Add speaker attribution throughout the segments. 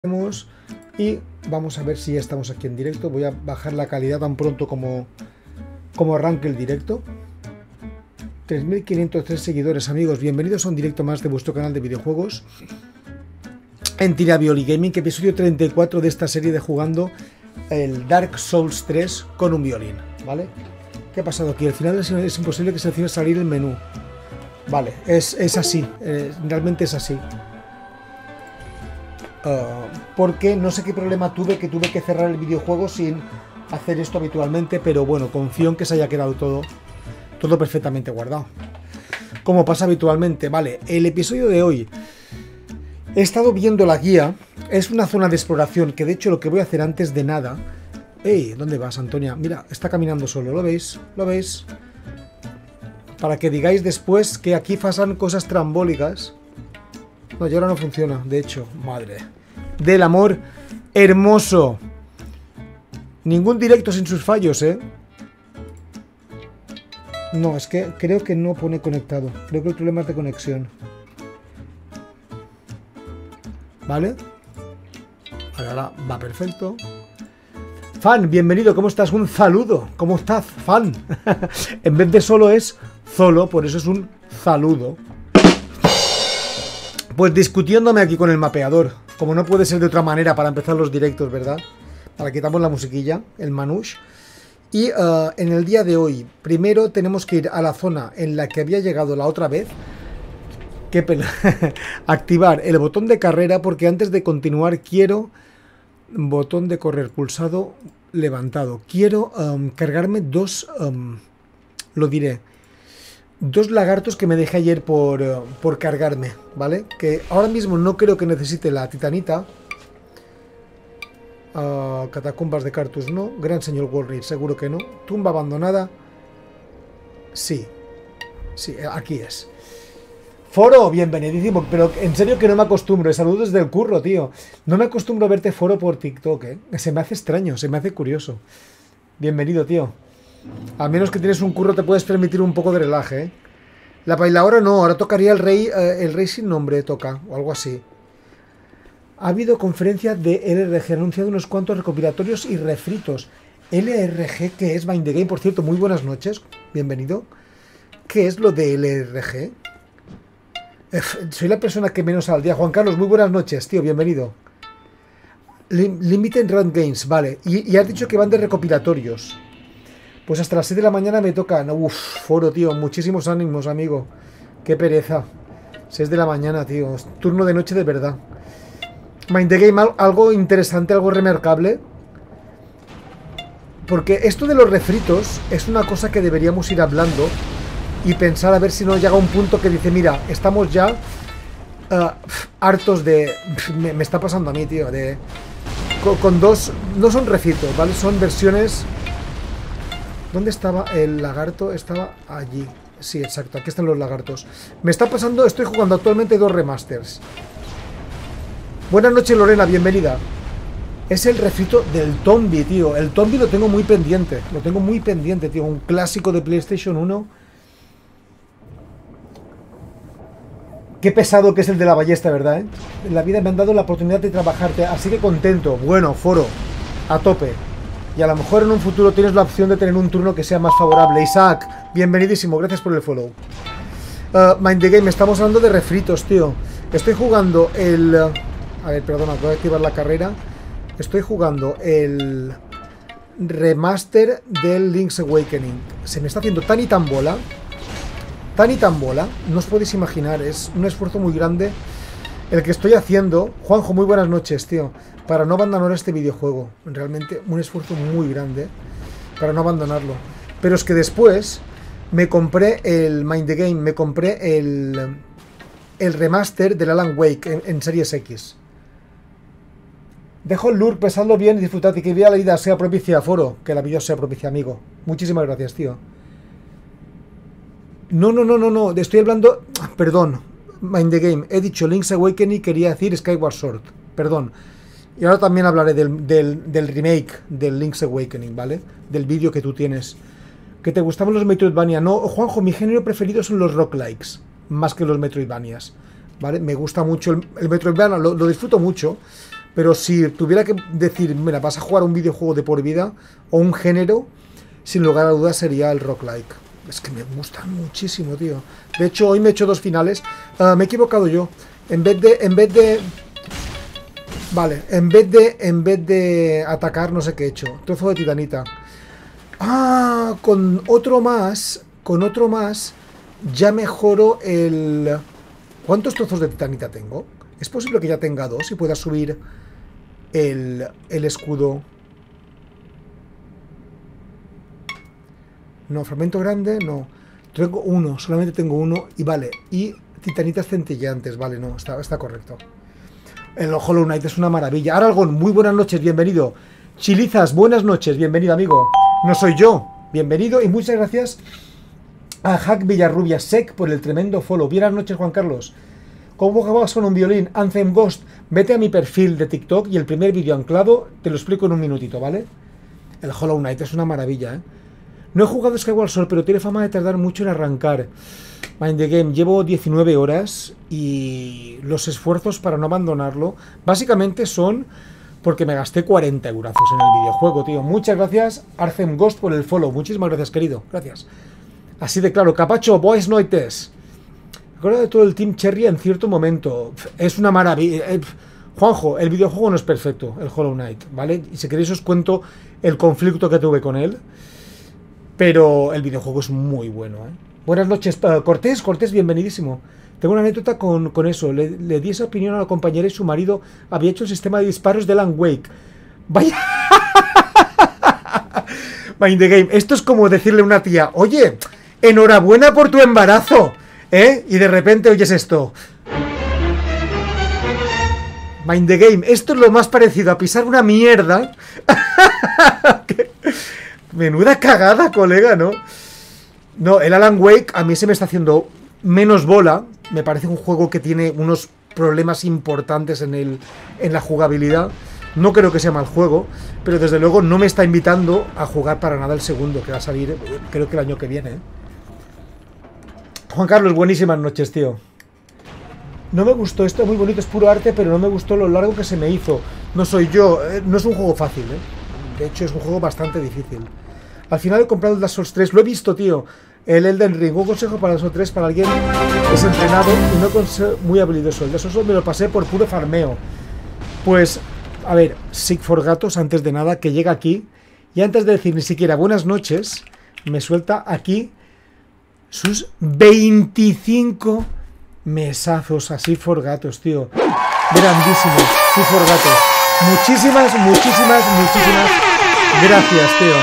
Speaker 1: Y vamos a ver si ya estamos aquí en directo. Voy a bajar la calidad tan pronto como arranque el directo. 3.503 seguidores, amigos. Bienvenidos a un directo más de vuestro canal de videojuegos en Tiravioli Gaming, episodio 34 de esta serie de jugando el Dark Souls 3 con un violín, ¿vale? ¿Qué ha pasado aquí? Al final es imposible que se decida salir el menú. Vale, es así, realmente es así. Porque no sé qué problema tuve, que tuve que cerrar el videojuego sin hacer esto habitualmente, pero bueno, confío en que se haya quedado todo perfectamente guardado, como pasa habitualmente. Vale, el episodio de hoy he estado viendo la guía. Es una zona de exploración que de hecho lo que voy a hacer antes de nada... ¡Ey! ¿Dónde vas, Antonia? Mira, está caminando solo, ¿lo veis? ¿Lo veis? Para que digáis después que aquí pasan cosas trambólicas. No, y ahora no funciona, de hecho. Madre del amor hermoso. Ningún directo sin sus fallos, ¿eh? No, es que creo que no pone conectado. Creo que el problema es de conexión. ¿Vale? Ahora va perfecto. Fan, bienvenido, ¿cómo estás? Un saludo. ¿Cómo estás, fan? En vez de solo es solo, por eso es un saludo. Pues discutiéndome aquí con el mapeador. Como no puede ser de otra manera para empezar los directos, ¿verdad? Ahora quitamos la musiquilla, el manouche. Y en el día de hoy, primero tenemos que ir a la zona en la que había llegado la otra vez. Qué pena. Activar el botón de carrera, porque antes de continuar quiero... Botón de correr pulsado, levantado. Quiero cargarme dos... lo diré. Dos lagartos que me dejé ayer por cargarme, ¿vale? Que ahora mismo no creo que necesite la titanita. Catacumbas de Cartus no. Gran señor Walreed, seguro que no. Tumba abandonada. Sí. Sí, aquí es. Foro, bienvenidísimo. Pero en serio que no me acostumbro. Saludos desde el curro, tío. No me acostumbro a verte, Foro, por TikTok, ¿eh? Se me hace extraño, se me hace curioso. Bienvenido, tío. A menos que tienes un curro te puedes permitir un poco de relaje, ¿eh? La bailadora no, ahora tocaría el rey sin nombre toca, o algo así. Ha habido conferencia de LRG, ha anunciado unos cuantos recopilatorios y refritos. LRG, ¿qué es? Mind the Game, por cierto, muy buenas noches, bienvenido. ¿Qué es lo de LRG? Soy la persona que menos al día. Juan Carlos, muy buenas noches, tío, bienvenido. Limited Run Games, vale, y has dicho que van de recopilatorios. Pues hasta las 6 de la mañana me tocan. Uff, Foro, tío, muchísimos ánimos, amigo. Qué pereza. 6 de la mañana, tío. Turno de noche de verdad. Mind the Game, algo interesante, algo remarcable. Porque esto de los refritos es una cosa que deberíamos ir hablando y pensar a ver si no llega un punto que dice, mira, estamos ya hartos de... Me está pasando a mí, tío, de... Con dos... No son refritos, ¿vale? Son versiones... ¿Dónde estaba el lagarto? Estaba allí. Sí, exacto. Aquí están los lagartos. Me está pasando... Estoy jugando actualmente 2 remasters. Buenas noches, Lorena. Bienvenida. Es el refrito del Tombi, tío. El Tombi lo tengo muy pendiente. Lo tengo muy pendiente, tío. Un clásico de PlayStation 1. Qué pesado que es el de la ballesta, ¿verdad? En la vida me han dado la oportunidad de trabajarte. Así que contento. Bueno, Foro. A tope. Y a lo mejor en un futuro tienes la opción de tener un turno que sea más favorable. Isaac, bienvenidísimo, gracias por el follow. Mind the Game, estamos hablando de refritos, tío. Estoy jugando el... A ver, perdona, voy a activar la carrera. Estoy jugando el remaster del Link's Awakening. Se me está haciendo tan y tan bola. Tan y tan bola. No os podéis imaginar, es un esfuerzo muy grande el que estoy haciendo. Juanjo, muy buenas noches, tío. Para no abandonar este videojuego. Realmente un esfuerzo muy grande para no abandonarlo. Pero es que después me compré el Mind the Game, me compré el remaster del Alan Wake en Series X. Dejo el lurk, pesadlo bien y disfrutad. Y que la vida sea propicia, Foro. Que la vida sea propicia, amigo. Muchísimas gracias, tío. No. Estoy hablando... Perdón. Mind the Game. He dicho Link's Awakening y quería decir Skyward Sword. Perdón. Y ahora también hablaré del remake del Link's Awakening, ¿vale? Del vídeo que tú tienes. ¿Que te gustaban los Metroidvania? No, Juanjo, mi género preferido son los roguelikes, más que los Metroidvanias, ¿vale? Me gusta mucho el Metroidvania, lo disfruto mucho, Pero si tuviera que decir, mira, vas a jugar un videojuego de por vida o un género, sin lugar a dudas sería el roguelike. Es que me gustan muchísimo, tío. De hecho, hoy me he hecho 2 finales. Me he equivocado yo. En vez de atacar, no sé qué he hecho. Trozo de titanita. Ah, con otro más, ya mejoro el... ¿Cuántos trozos de titanita tengo? Es posible que ya tenga 2 y pueda subir el escudo. No, fragmento grande, no. Tengo 1, solamente tengo 1 y vale. Y titanitas centelleantes, vale, no, está correcto. El Hollow Knight es una maravilla. Aragón, muy buenas noches, bienvenido. Chilizas, buenas noches, bienvenido, amigo. No soy yo, bienvenido y muchas gracias a Hack Villarrubia Sec por el tremendo follow. Buenas noches, Juan Carlos. ¿Cómo jugabas con un violín? Anthem Ghost, vete a mi perfil de TikTok y el primer vídeo anclado te lo explico en un minutito, ¿vale? El Hollow Knight es una maravilla, ¿eh? No he jugado Skyward Sword, pero tiene fama de tardar mucho en arrancar. Mind the Game, llevo 19 horas y los esfuerzos para no abandonarlo básicamente son porque me gasté 40 eurazos en el videojuego, tío. Muchas gracias, Arcem Ghost, por el follow. Muchísimas gracias, querido. Gracias. Así de claro. Capacho, buenas noches. Recuerdo de todo el Team Cherry en cierto momento. Es una maravilla. Juanjo, el videojuego no es perfecto, el Hollow Knight, ¿vale? Y si queréis os cuento el conflicto que tuve con él. Pero el videojuego es muy bueno, ¿eh? Buenas noches, Cortés, bienvenidísimo. Tengo una anécdota con eso. Le di esa opinión a la compañera y su marido había hecho el sistema de disparos de Alan Wake. Vaya. Mind the Game. Esto es como decirle a una tía, oye, enhorabuena por tu embarazo, ¿eh? Y de repente oyes esto. Mind the Game. Esto es lo más parecido a pisar una mierda. Menuda cagada, colega, ¿no? No, el Alan Wake a mí se me está haciendo menos bola. Me parece un juego que tiene unos problemas importantes en la jugabilidad. No creo que sea mal juego, pero desde luego no me está invitando a jugar para nada el segundo, que va a salir, creo que el año que viene, ¿eh? Juan Carlos, buenísimas noches, tío. No me gustó, esto es muy bonito, es puro arte, pero no me gustó lo largo que se me hizo. No soy yo, no es un juego fácil, ¿eh? De hecho, es un juego bastante difícil. Al final he comprado el Dark Souls 3, lo he visto, tío. El Elden Ring, un consejo para el Dark Souls 3 para alguien desentrenado y no muy habilidoso. El Dark Souls me lo pasé por puro farmeo. Pues, a ver, Sig for Gatos, antes de nada, que llega aquí y antes de decir ni siquiera buenas noches, me suelta aquí sus 25 mesazos a Sig for Gatos, tío. Grandísimo, Sig for Gatos. Muchísimas gracias, tío.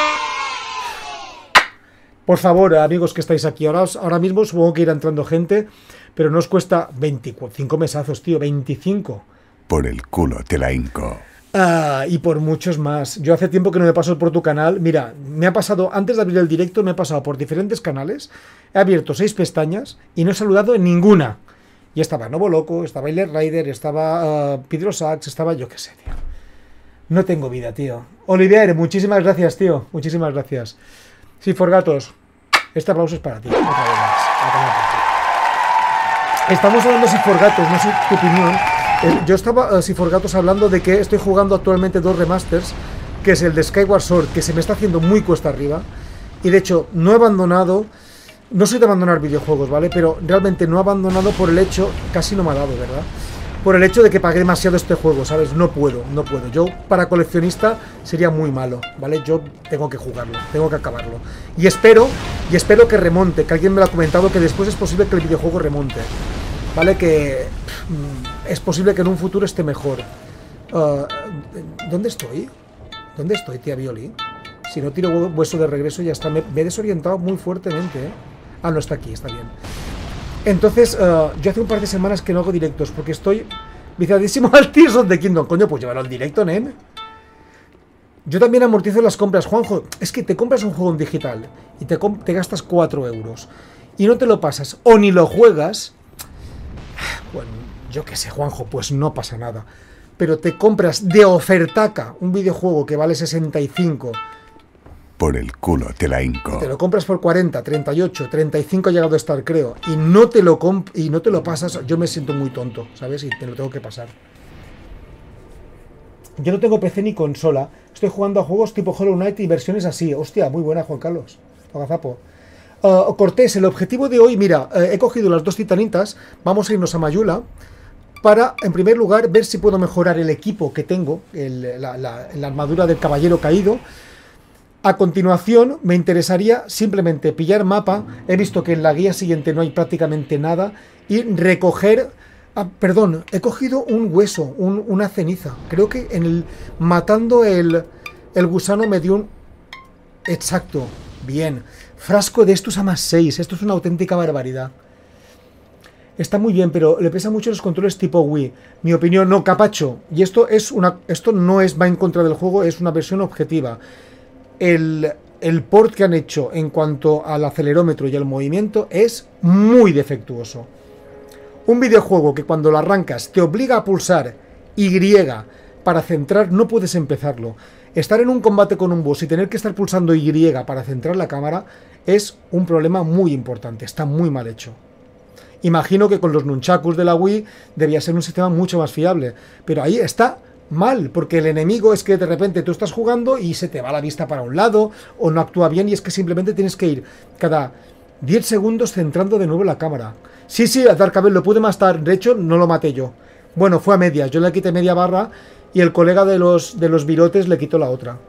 Speaker 1: Por favor, amigos que estáis aquí, ahora mismo supongo que irá entrando gente, pero no os cuesta 25 mesazos, tío, 25.
Speaker 2: Por el culo te la hinco.
Speaker 1: Y por muchos más. Yo hace tiempo que no me paso por tu canal. Mira, me ha pasado, antes de abrir el directo, me he pasado por diferentes canales, he abierto 6 pestañas y no he saludado en ninguna. Y estaba Novo Loco, estaba Iler Rider, estaba Pedro Sachs, estaba yo qué sé, tío. No tengo vida, tío. Olivier, muchísimas gracias, tío. Muchísimas gracias. Sí, Forgatos, este aplauso es para ti. Otra vez más. Estamos hablando de Forgatos, no sé tu opinión. Yo estaba, Forgatos, hablando de que estoy jugando actualmente 2 remasters, que es el de Skyward Sword, que se me está haciendo muy cuesta arriba. Y de hecho, no he abandonado, no soy de abandonar videojuegos, ¿vale? Pero realmente no he abandonado por el hecho, casi no me ha dado, ¿verdad? Por el hecho de que pagué demasiado este juego, ¿sabes? No puedo. Yo, para coleccionista, sería muy malo, ¿vale? Yo tengo que jugarlo, tengo que acabarlo. Y espero que remonte, que alguien me lo ha comentado, que después es posible que el videojuego remonte, ¿vale? Que es posible que en un futuro esté mejor. ¿Dónde estoy? ¿Dónde estoy, tía Violi? Si no tiro hueso de regreso ya está. Me he desorientado muy fuertemente, ¿eh? Ah, no, está aquí, está bien. Entonces, yo hace un par de semanas que no hago directos porque estoy viciadísimo al Tears of the Kingdom. Coño, pues llévalo al directo, ¿eh? Yo también amortizo las compras, Juanjo. Es que te compras un juego en digital y te gastas 4 euros y no te lo pasas o ni lo juegas. Bueno, yo qué sé, Juanjo, pues no pasa nada. Pero te compras de ofertaca un videojuego que vale 65.
Speaker 2: Por el culo te la hinco.
Speaker 1: Te lo compras por 40, 38, 35 ha llegado a estar, creo. Y no te lo pasas, yo me siento muy tonto, ¿sabes? Y te lo tengo que pasar. Yo no tengo PC ni consola. Estoy jugando a juegos tipo Hollow Knight y versiones así. Hostia, muy buena, Juan Carlos. Agazapo. Cortés, el objetivo de hoy, mira, he cogido las 2 titanitas. Vamos a irnos a Mayula para, en primer lugar, ver si puedo mejorar el equipo que tengo, la armadura del caballero caído. A continuación, me interesaría simplemente pillar mapa. He visto que en la guía siguiente no hay prácticamente nada. Y recoger... perdón, he cogido un hueso, una ceniza. Creo que matando el gusano me dio un... Exacto, bien. Frasco de estos a +6. Esto es una auténtica barbaridad. Está muy bien, pero le pesan mucho los controles tipo Wii. Mi opinión, no, capacho. Y esto no va en contra del juego, es una versión objetiva. El port que han hecho en cuanto al acelerómetro y al movimiento es muy defectuoso. Un videojuego que cuando lo arrancas te obliga a pulsar Y para centrar, no puedes empezarlo. Estar en un combate con un boss y tener que estar pulsando Y para centrar la cámara es un problema muy importante. Está muy mal hecho. Imagino que con los nunchakus de la Wii debía ser un sistema mucho más fiable. Pero ahí está mal, porque el enemigo es que de repente tú estás jugando y se te va la vista para un lado o no actúa bien y es que simplemente tienes que ir cada 10 segundos centrando de nuevo la cámara. Sí, a Darkabel lo pude matar, de hecho no lo maté yo. Bueno, fue a medias, yo le quité media barra y el colega de los virotes le quitó la otra.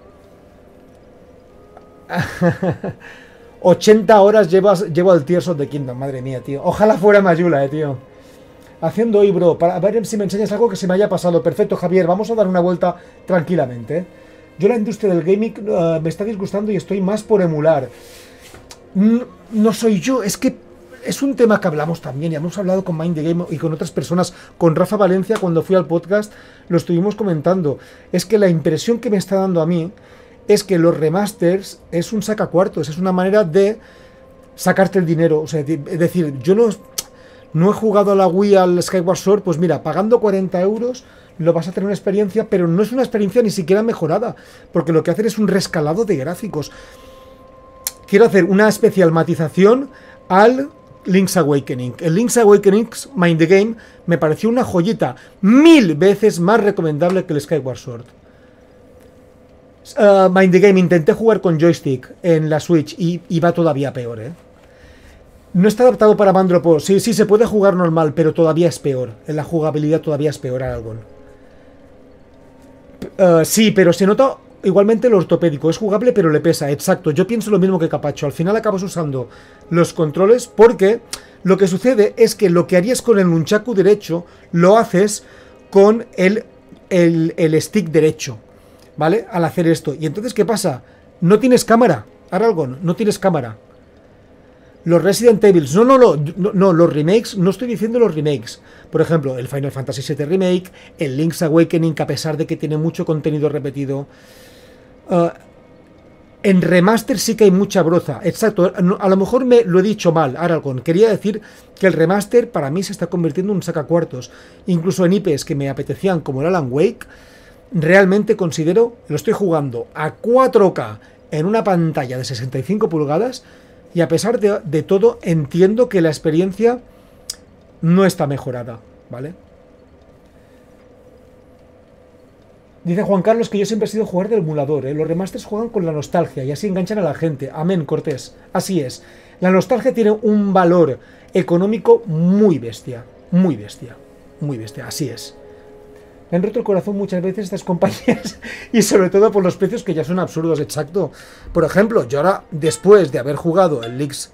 Speaker 1: 80 horas llevo al Tears of the Kingdom, madre mía, tío. Ojalá fuera Mayula, tío. Haciendo hoy, bro, para ver si me enseñas algo que se me haya pasado. Perfecto, Javier, vamos a dar una vuelta tranquilamente. Yo la industria del gaming me está disgustando y estoy más por emular. No soy yo, es que es un tema que hablamos también y hemos hablado con Mind the Game y con otras personas. Con Rafa Valencia, cuando fui al podcast, lo estuvimos comentando. Es que la impresión que me está dando a mí es que los remasters es un sacacuartos, es una manera de sacarte el dinero. O sea, es decir, yo no he jugado a la Wii al Skyward Sword, pues mira, pagando 40 euros lo vas a tener una experiencia, pero no es una experiencia ni siquiera mejorada, porque lo que hacen es un rescalado de gráficos. Quiero hacer una especial matización al Link's Awakening. El Link's Awakening, Mind the Game, me pareció una joyita 1000 veces más recomendable que el Skyward Sword. Mind the Game, intenté jugar con joystick en la Switch y va todavía peor, No está adaptado para Mandropo. Sí, se puede jugar normal, pero todavía es peor. En la jugabilidad todavía es peor Aragón. Sí, pero se nota igualmente lo ortopédico. Es jugable, pero le pesa. Exacto, yo pienso lo mismo que Capacho. Al final acabas usando los controles porque lo que sucede es que lo que harías con el nunchaku derecho lo haces con el stick derecho, ¿vale? Al hacer esto. Y entonces, ¿qué pasa? No tienes cámara, Aragón, no tienes cámara. Los Resident Evil, no, los remakes, no estoy diciendo los remakes. Por ejemplo, el Final Fantasy VII Remake, el Link's Awakening, que a pesar de que tiene mucho contenido repetido, en remaster sí que hay mucha broza. Exacto, a lo mejor me lo he dicho mal, Aragón. Quería decir que el remaster para mí se está convirtiendo en un sacacuartos. Incluso en IPs que me apetecían, como el Alan Wake, realmente considero, lo estoy jugando a 4K en una pantalla de 65 pulgadas. Y a pesar de todo, entiendo que la experiencia no está mejorada, ¿vale? Dice Juan Carlos que yo siempre he sido jugador del emulador, Los remasters juegan con la nostalgia y así enganchan a la gente. Amén, Cortés. Así es. La nostalgia tiene un valor económico muy bestia. Muy bestia. Muy bestia. Así es. Me han roto el corazón muchas veces estas compañías y sobre todo por los precios que ya son absurdos, exacto. Por ejemplo, yo ahora, después de haber jugado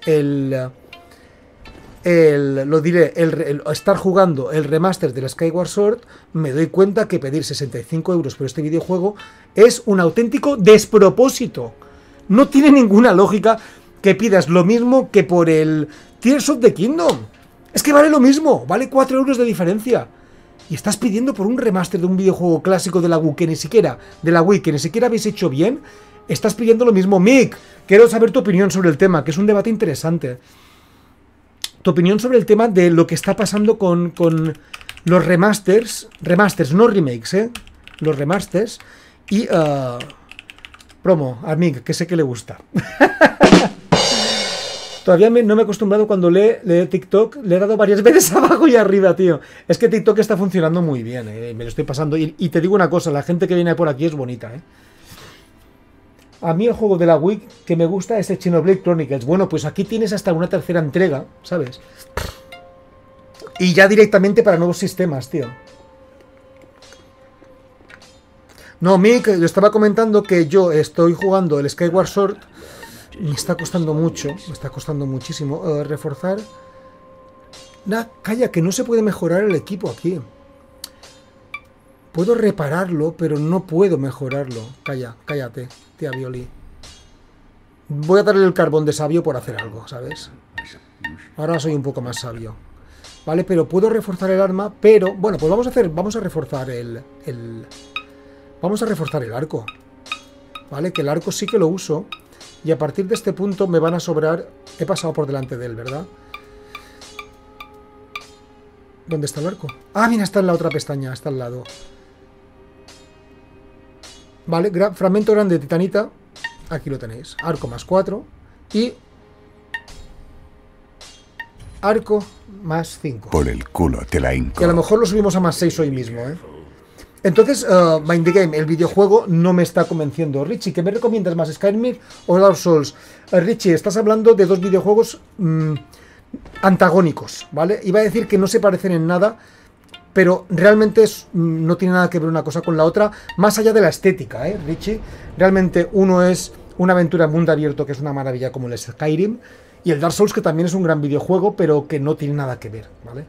Speaker 1: estar jugando el remaster del Skyward Sword, me doy cuenta que pedir 65 euros por este videojuego es un auténtico despropósito. No tiene ninguna lógica que pidas lo mismo que por el Tears of the Kingdom. Es que vale lo mismo, vale 4 euros de diferencia. Y estás pidiendo por un remaster de un videojuego clásico de la Wii que ni siquiera habéis hecho bien. Estás pidiendo lo mismo. Mick, quiero saber tu opinión sobre el tema, que es un debate interesante. Tu opinión sobre el tema de lo que está pasando con los remasters, no remakes, los remasters y promo a Mick, que sé que le gusta. Todavía no me he acostumbrado cuando lee TikTok. Le he dado varias veces abajo y arriba, tío. Es que TikTok está funcionando muy bien, me lo estoy pasando. Y te digo una cosa, la gente que viene por aquí es bonita, A mí el juego de la Wii que me gusta es el Xenoblade Chronicles. Bueno, pues aquí tienes hasta una tercera entrega, ¿sabes? Y ya directamente para nuevos sistemas, tío. No, Mick, yo estaba comentando que yo estoy jugando el Skyward Sword. Me está costando mucho, me está costando muchísimo. Reforzar. Nah, calla, que no se puede mejorar el equipo aquí. Puedo repararlo, pero no puedo mejorarlo. Calla, cállate, tía Violi. Voy a darle el carbón de sabio por hacer algo, ¿sabes? Ahora soy un poco más sabio. Vale, pero puedo reforzar el arma, pero... Bueno, pues vamos a reforzar vamos a reforzar el arco. Vale, que el arco sí que lo uso. Y a partir de este punto me van a sobrar... He pasado por delante de él, ¿verdad? ¿Dónde está el arco? Ah, mira, está en la otra pestaña, está al lado. Vale, fragmento grande de titanita. Aquí lo tenéis. Arco más 4. Y... arco más 5.
Speaker 2: Por el culo te la hinco.
Speaker 1: Y a lo mejor lo subimos a más 6 hoy mismo, Entonces, Mind the Game, el videojuego no me está convenciendo. Richie, ¿qué me recomiendas más, Skyrim o Dark Souls? Richie, estás hablando de dos videojuegos antagónicos, ¿vale? Iba a decir que no se parecen en nada, pero realmente no tiene nada que ver una cosa con la otra, más allá de la estética, Richie. Realmente uno es una aventura en mundo abierto, que es una maravilla como el Skyrim, y el Dark Souls, que también es un gran videojuego, pero que no tiene nada que ver, ¿vale?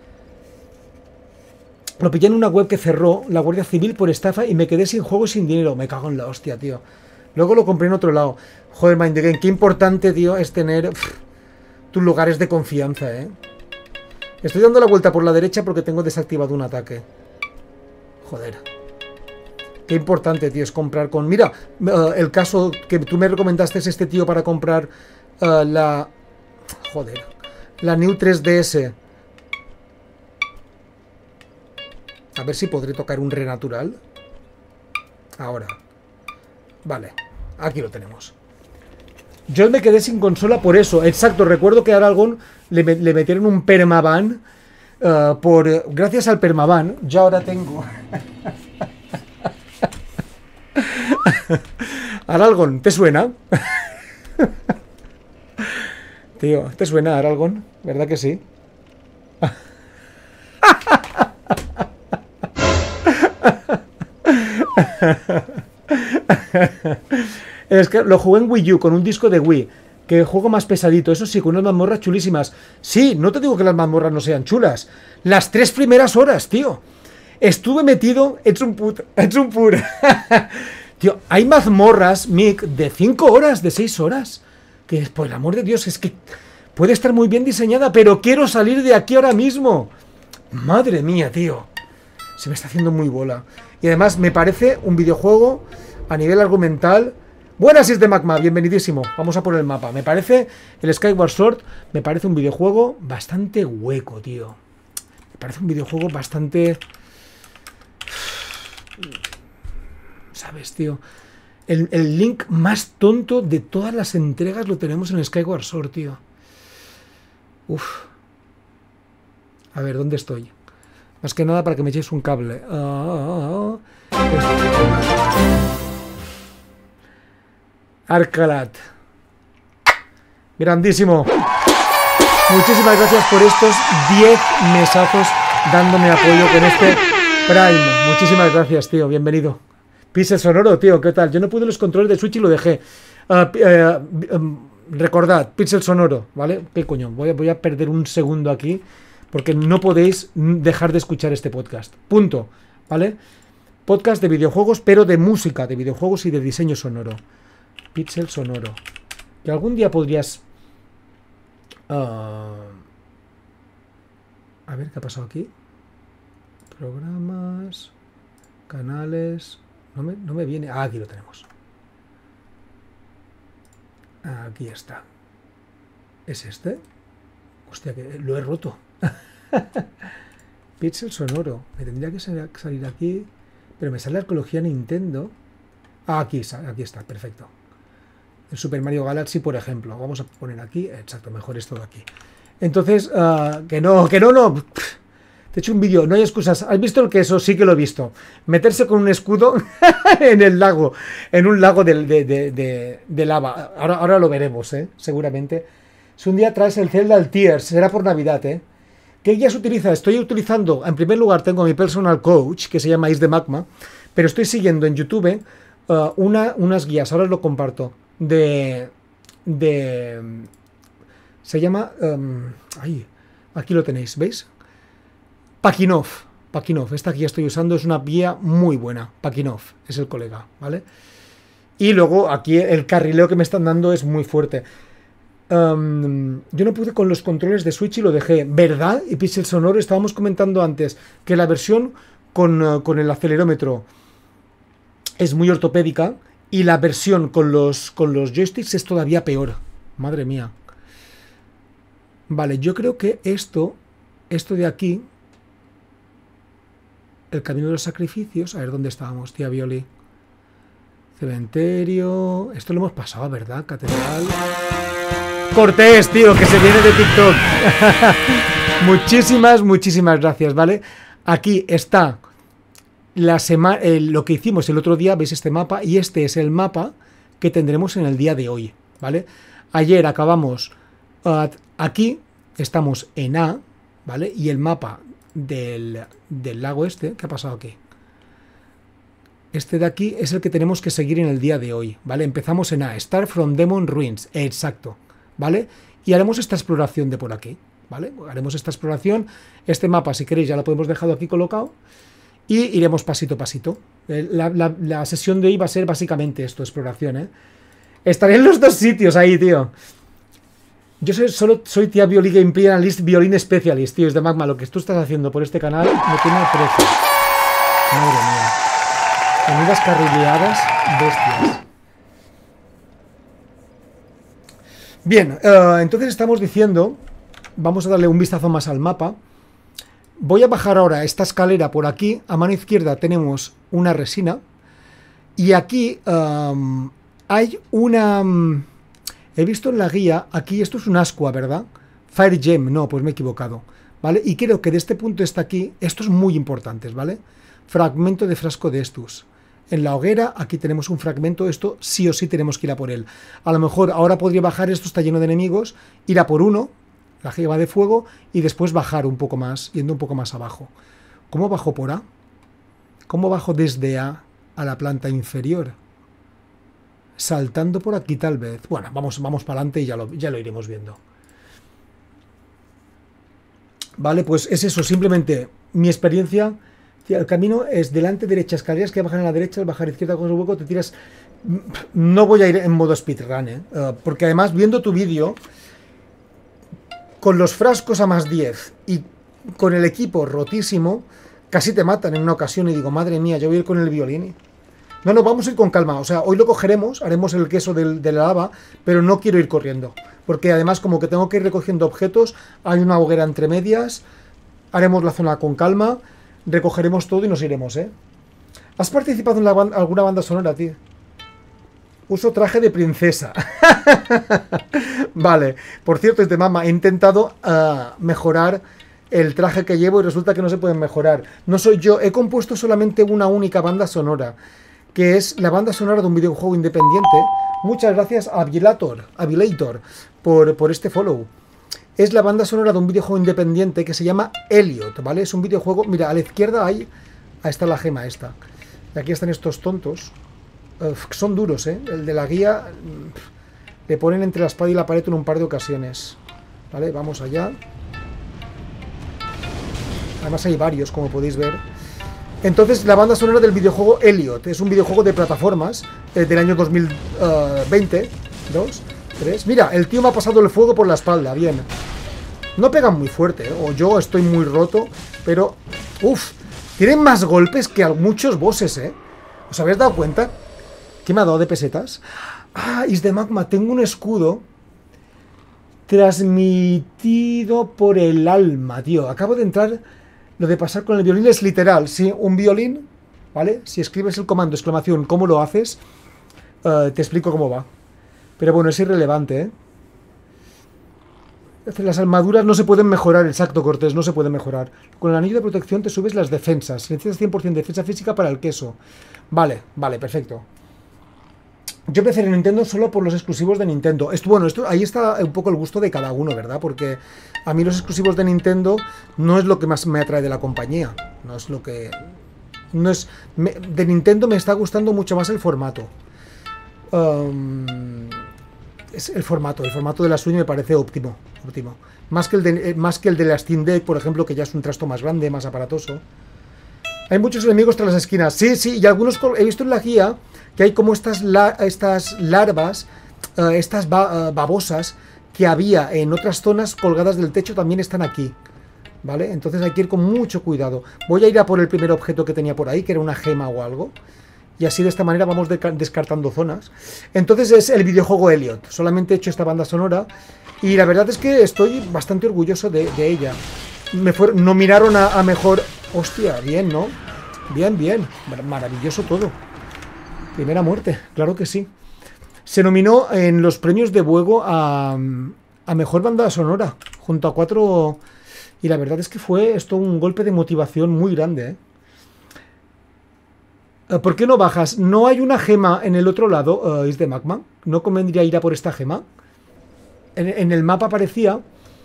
Speaker 1: Lo pillé en una web que cerró la Guardia Civil por estafa y me quedé sin juego y sin dinero. Me cago en la hostia, tío. Luego lo compré en otro lado. Joder, Mind the Game, qué importante, tío, es tener tus lugares de confianza, Estoy dando la vuelta por la derecha porque tengo desactivado un ataque. Joder. Qué importante, tío, es comprar con... Mira, el caso que tú me recomendaste es este tío para comprar la... Joder. La New 3DS. A ver si podré tocar un re natural. Ahora. Vale. Aquí lo tenemos. Yo me quedé sin consola por eso. Exacto. Recuerdo que a Aragón le metieron un permaban. Gracias al permaban, yo ahora tengo... Aragón, ¿te suena? Tío, ¿te suena Aragón? ¿Verdad que sí? Es que lo jugué en Wii U con un disco de Wii. Que juego más pesadito, eso sí, con unas mazmorras chulísimas. Sí, no te digo que las mazmorras no sean chulas. Las 3 primeras horas, tío. Estuve metido, hecho un pur. Tío, hay mazmorras, Mick, de 5 horas, de 6 horas. Que, por el amor de Dios, es que puede estar muy bien diseñada, pero quiero salir de aquí ahora mismo. Madre mía, tío. Se me está haciendo muy bola. Y además me parece un videojuego a nivel argumental... Buenas, es de Magma, bienvenidísimo. Vamos a por el mapa. Me parece, el Skyward Sword, me parece un videojuego bastante hueco, tío. Me parece un videojuego bastante... ¿Sabes, tío? El Link más tonto de todas las entregas lo tenemos en el Skyward Sword, tío. Uf. A ver, ¿dónde estoy? Más que nada para que me echéis un cable. Arcalat. Grandísimo. Muchísimas gracias por estos 10 mesazos dándome apoyo con este Prime. Muchísimas gracias, tío. Bienvenido. Pixel Sonoro, tío. ¿Qué tal? Yo no pude los controles de Switch y lo dejé. Recordad, Pixel Sonoro, ¿vale? ¿Qué coño? Voy a perder un segundo aquí porque no podéis dejar de escuchar este podcast. Punto. ¿Vale? Podcast de videojuegos, pero de música, de videojuegos y de diseño sonoro. Pixel Sonoro. Que algún día podrías... A ver, ¿qué ha pasado aquí? Programas... Canales... No me viene... Ah, aquí lo tenemos. Aquí está. ¿Es este? Hostia, que lo he roto. Pixel Sonoro. Me tendría que salir aquí... Pero me sale Arqueología Nintendo. Ah, aquí está, perfecto. El Super Mario Galaxy, por ejemplo. Vamos a poner aquí. Exacto, mejor es todo aquí. Entonces, que no. Te he hecho un vídeo, no hay excusas. ¿Has visto el queso? Sí que lo he visto. Meterse con un escudo en el lago. En un lago de lava. Ahora lo veremos, seguramente. Si un día traes el Zelda al Tears, será por Navidad, ¿Qué guías utiliza? Estoy utilizando, en primer lugar, tengo mi personal coach, que se llama Is the Magma, pero estoy siguiendo en YouTube unas guías, ahora os lo comparto, se llama, aquí lo tenéis, ¿veis? Pakinov, esta guía estoy usando, es una guía muy buena. Pakinov es el colega, ¿vale? Y luego aquí el carrileo que me están dando es muy fuerte. Yo no pude con los controles de Switch y lo dejé, ¿verdad? Y Pixel Sonoro, estábamos comentando antes que la versión con el acelerómetro es muy ortopédica y la versión con los joysticks es todavía peor. Madre mía. Vale, yo creo que esto de aquí, el camino de los sacrificios, a ver dónde estábamos, tía Violi. Cementerio, esto lo hemos pasado, ¿verdad? Catedral. Cortés, tío, que se viene de TikTok. Muchísimas gracias, ¿vale? Aquí está lo que hicimos el otro día, veis este mapa, y este es el mapa que tendremos en el día de hoy, ¿vale? Ayer acabamos aquí, estamos en A, ¿vale? Y el mapa del lago ¿qué ha pasado aquí? Este de aquí es el que tenemos que seguir en el día de hoy, ¿vale? Empezamos en A, Start from Demon Ruins, exacto, ¿vale? Y haremos esta exploración de por aquí, ¿vale? Haremos esta exploración, este mapa, si queréis, ya lo podemos dejar aquí colocado, y iremos pasito a pasito. La sesión de hoy va a ser básicamente esto, exploración, Estaré en los dos sitios ahí, tío. Yo soy tía Violi Gameplay Analyst, Violín Specialist, tío, es de Magma. Lo que tú estás haciendo por este canal no tiene precio. Madre mía. Menudas carrileadas bestias. Bien, entonces estamos diciendo, vamos a darle un vistazo más al mapa. Voy a bajar ahora esta escalera por aquí. A mano izquierda tenemos una resina. Y aquí hay una... he visto en la guía, aquí esto es un ascua, ¿verdad? Fire Gem, no, pues me he equivocado, ¿vale? Y creo que de este punto hasta aquí, esto es muy importante, ¿vale? Fragmento de frasco de estus. En la hoguera, aquí tenemos un fragmento, esto sí o sí tenemos que ir a por él. A lo mejor ahora podría bajar, esto está lleno de enemigos, ir a por uno, la jeva de fuego, y después bajar un poco más, yendo un poco más abajo. ¿Cómo bajo por A? ¿Cómo bajo desde A a la planta inferior? Saltando por aquí tal vez. Bueno, vamos para adelante y ya lo iremos viendo. Vale, pues es eso, simplemente mi experiencia. El camino es delante, derecha, escaleras que bajan a la derecha, al bajar izquierda con el hueco te tiras. No voy a ir en modo speedrun, porque además viendo tu vídeo, con los frascos a más 10 y con el equipo rotísimo, casi te matan en una ocasión y digo, madre mía, yo voy a ir con el violín. No, vamos a ir con calma, o sea, hoy lo cogeremos, haremos el queso de la lava, pero no quiero ir corriendo, porque además como que tengo que ir recogiendo objetos, hay una hoguera entre medias, haremos la zona con calma, recogeremos todo y nos iremos, ¿Has participado en alguna banda sonora, tío? Uso traje de princesa. Vale, por cierto, es de Mama, he intentado mejorar el traje que llevo y resulta que no se pueden mejorar. No soy yo, he compuesto solamente una única banda sonora, que es la banda sonora de un videojuego independiente. Muchas gracias a Avilator por este follow. Es la banda sonora de un videojuego independiente que se llama Elliot, ¿vale? Es un videojuego... Mira, a la izquierda ahí está la gema esta. Y aquí están estos tontos. Son duros, El de la guía le ponen entre la espada y la pared en un par de ocasiones. ¿Vale? Vamos allá. Además hay varios, como podéis ver. Entonces, la banda sonora del videojuego Elliot. Es un videojuego de plataformas del año 2020. 2, 3. Mira, el tío me ha pasado el fuego por la espalda. Bien. No pegan muy fuerte, o yo estoy muy roto, pero... Uf, tienen más golpes que a muchos bosses, ¿Os habéis dado cuenta? ¿Qué me ha dado de pesetas? Ah, Is the Magma, tengo un escudo transmitido por el alma, tío. Acabo de entrar... Lo de pasar con el violín es literal, sí, un violín, ¿vale? Si escribes el comando, exclamación, ¿cómo lo haces? Te explico cómo va. Pero bueno, es irrelevante, ¿eh? Las armaduras no se pueden mejorar, exacto, Cortés, no se pueden mejorar. Con el anillo de protección te subes las defensas. Necesitas 100% de defensa física para el queso. Vale, vale, perfecto. Yo empecé en Nintendo solo por los exclusivos de Nintendo. Ahí está un poco el gusto de cada uno, ¿verdad? Porque a mí los exclusivos de Nintendo no es lo que más me atrae de la compañía. No es lo que... No es... de Nintendo me está gustando mucho más el formato. Es el formato de la Switch me parece óptimo. Más que el de la Steam Deck, por ejemplo, que ya es un trasto más grande, más aparatoso. Hay muchos enemigos tras las esquinas. Sí, sí, y algunos he visto en la guía que hay como estas larvas, estas babosas que había en otras zonas colgadas del techo, también están aquí. ¿Vale? Entonces hay que ir con mucho cuidado. Voy a ir a por el primer objeto que tenía por ahí, que era una gema o algo. Y así de esta manera vamos descartando zonas. Entonces es el videojuego Elliot. Solamente he hecho esta banda sonora. Y la verdad es que estoy bastante orgulloso de ella. Nominaron a mejor... Hostia, bien, ¿no? Bien, bien. Maravilloso todo. Primera muerte, claro que sí. Se nominó en los premios de Buego a mejor banda sonora. Junto a 4... Y la verdad es que fue esto un golpe de motivación muy grande, ¿eh? ¿Por qué no bajas? ¿No hay una gema en el otro lado, Is de Magma? ¿No convendría ir a por esta gema? En el mapa aparecía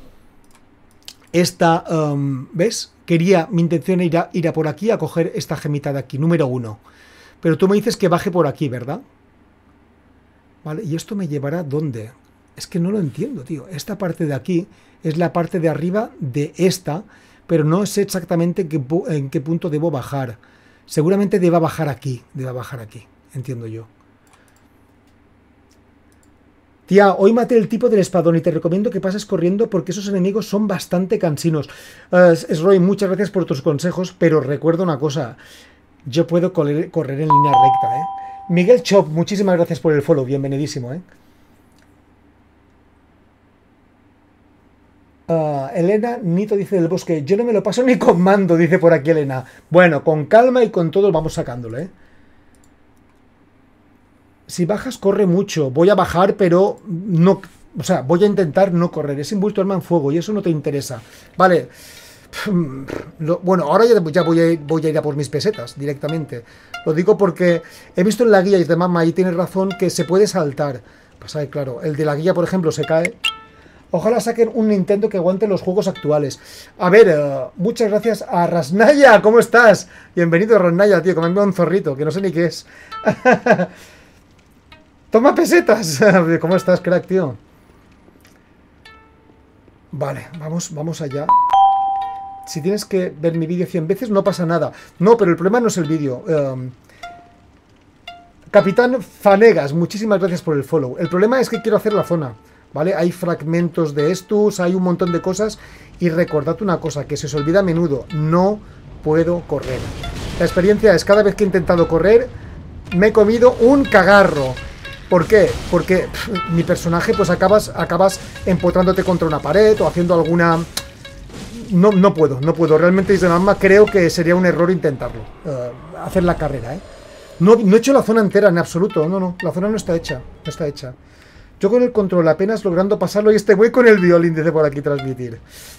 Speaker 1: esta, ¿ves? Mi intención era ir a por aquí a coger esta gemita de aquí, número 1. Pero tú me dices que baje por aquí, ¿verdad? Vale, ¿y esto me llevará dónde? Es que no lo entiendo, tío. Esta parte de aquí es la parte de arriba de esta, pero no sé exactamente en qué punto debo bajar. Seguramente deba bajar aquí, entiendo yo. Tía, hoy maté el tipo del espadón y te recomiendo que pases corriendo porque esos enemigos son bastante cansinos. Roy, muchas gracias por tus consejos, pero recuerda una cosa. Yo puedo correr en línea recta, ¿eh? Miguel Chop, muchísimas gracias por el follow, bienvenidísimo, ¿eh? Elena Nito dice del bosque, yo no me lo paso ni con mando, dice por aquí Elena. Bueno, con calma y con todo vamos sacándolo, ¿eh? Si bajas, corre mucho. Voy a bajar, pero no... O sea, voy a intentar no correr. Es envuelto arma en fuego y eso no te interesa. Vale. Bueno, ahora ya voy a ir a por mis pesetas directamente. Lo digo porque he visto en la guía y de Mama, y tienes razón, que se puede saltar. Pasa que, claro, el de la guía, por ejemplo, se cae... Ojalá saquen un Nintendo que aguante los juegos actuales. A ver, muchas gracias a Rasnaya. ¿Cómo estás? Bienvenido, Rasnaya, tío. Que me ha enviado un zorrito, que no sé ni qué es. ¡Toma pesetas! ¿Cómo estás, crack, tío? Vale, vamos allá. Si tienes que ver mi vídeo 100 veces, no pasa nada. No, pero el problema no es el vídeo. Capitán Fanegas, muchísimas gracias por el follow. El problema es que quiero hacer la zona. ¿Vale? Hay fragmentos de estos, hay un montón de cosas. Y recordad una cosa, que se os olvida a menudo. No puedo correr. La experiencia es, cada vez que he intentado correr, me he comido un cagarro. ¿Por qué? Porque mi personaje, pues acabas empotrándote contra una pared o haciendo alguna... No puedo. Realmente, desde Mamma, creo que sería un error intentarlo. Hacer la carrera, ¿eh? No he hecho la zona entera en absoluto. No. La zona no está hecha. Yo con el control apenas logrando pasarlo y este güey con el violín, dice por aquí transmitir.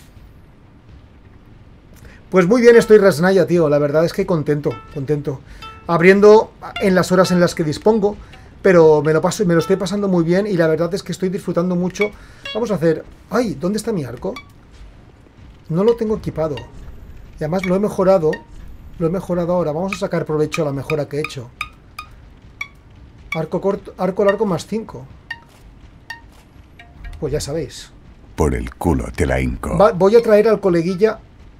Speaker 1: Pues muy bien estoy, Rasnaya, tío. La verdad es que contento. Abriendo en las horas en las que dispongo, pero me lo estoy pasando muy bien y la verdad es que estoy disfrutando mucho. Vamos a hacer... ¡Ay! ¿Dónde está mi arco? No lo tengo equipado. Y además lo he mejorado ahora. Vamos a sacar provecho a la mejora que he hecho. Arco corto, arco largo más 5. Pues ya sabéis.
Speaker 2: Por el culo te la hinco.
Speaker 1: Voy a traer al coleguilla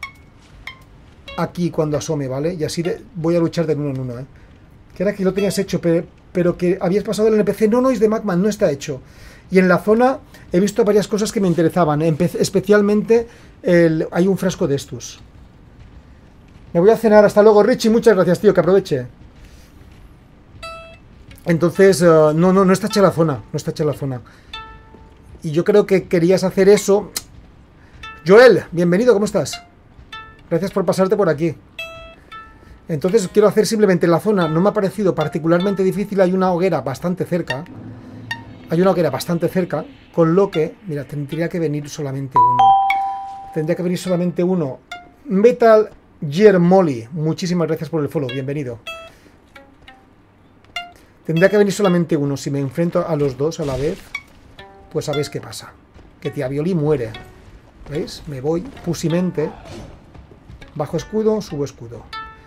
Speaker 1: aquí cuando asome, ¿vale? Y así voy a luchar de uno en uno, ¿eh? Que era que lo tenías hecho, pero que habías pasado el NPC. No, es de Magman, no está hecho. Y en la zona he visto varias cosas que me interesaban. Especialmente hay un frasco de estos. Me voy a cenar. Hasta luego, Richie. Muchas gracias, tío. Que aproveche. Entonces, no está hecha la zona. Y yo creo que querías hacer eso. Joel, bienvenido, ¿cómo estás? Gracias por pasarte por aquí. Entonces quiero hacer simplemente la zona. No me ha parecido particularmente difícil. Hay una hoguera bastante cerca. Hay una hoguera bastante cerca, con lo que... Mira, tendría que venir solamente uno. Tendría que venir solamente uno. Metal Gear Molly, muchísimas gracias por el follow, bienvenido. Tendría que venir solamente uno. Si me enfrento a los dos a la vez, pues sabéis qué pasa. Que tía Violi muere. ¿Veis? Me voy pusimente. Bajo escudo, subo escudo.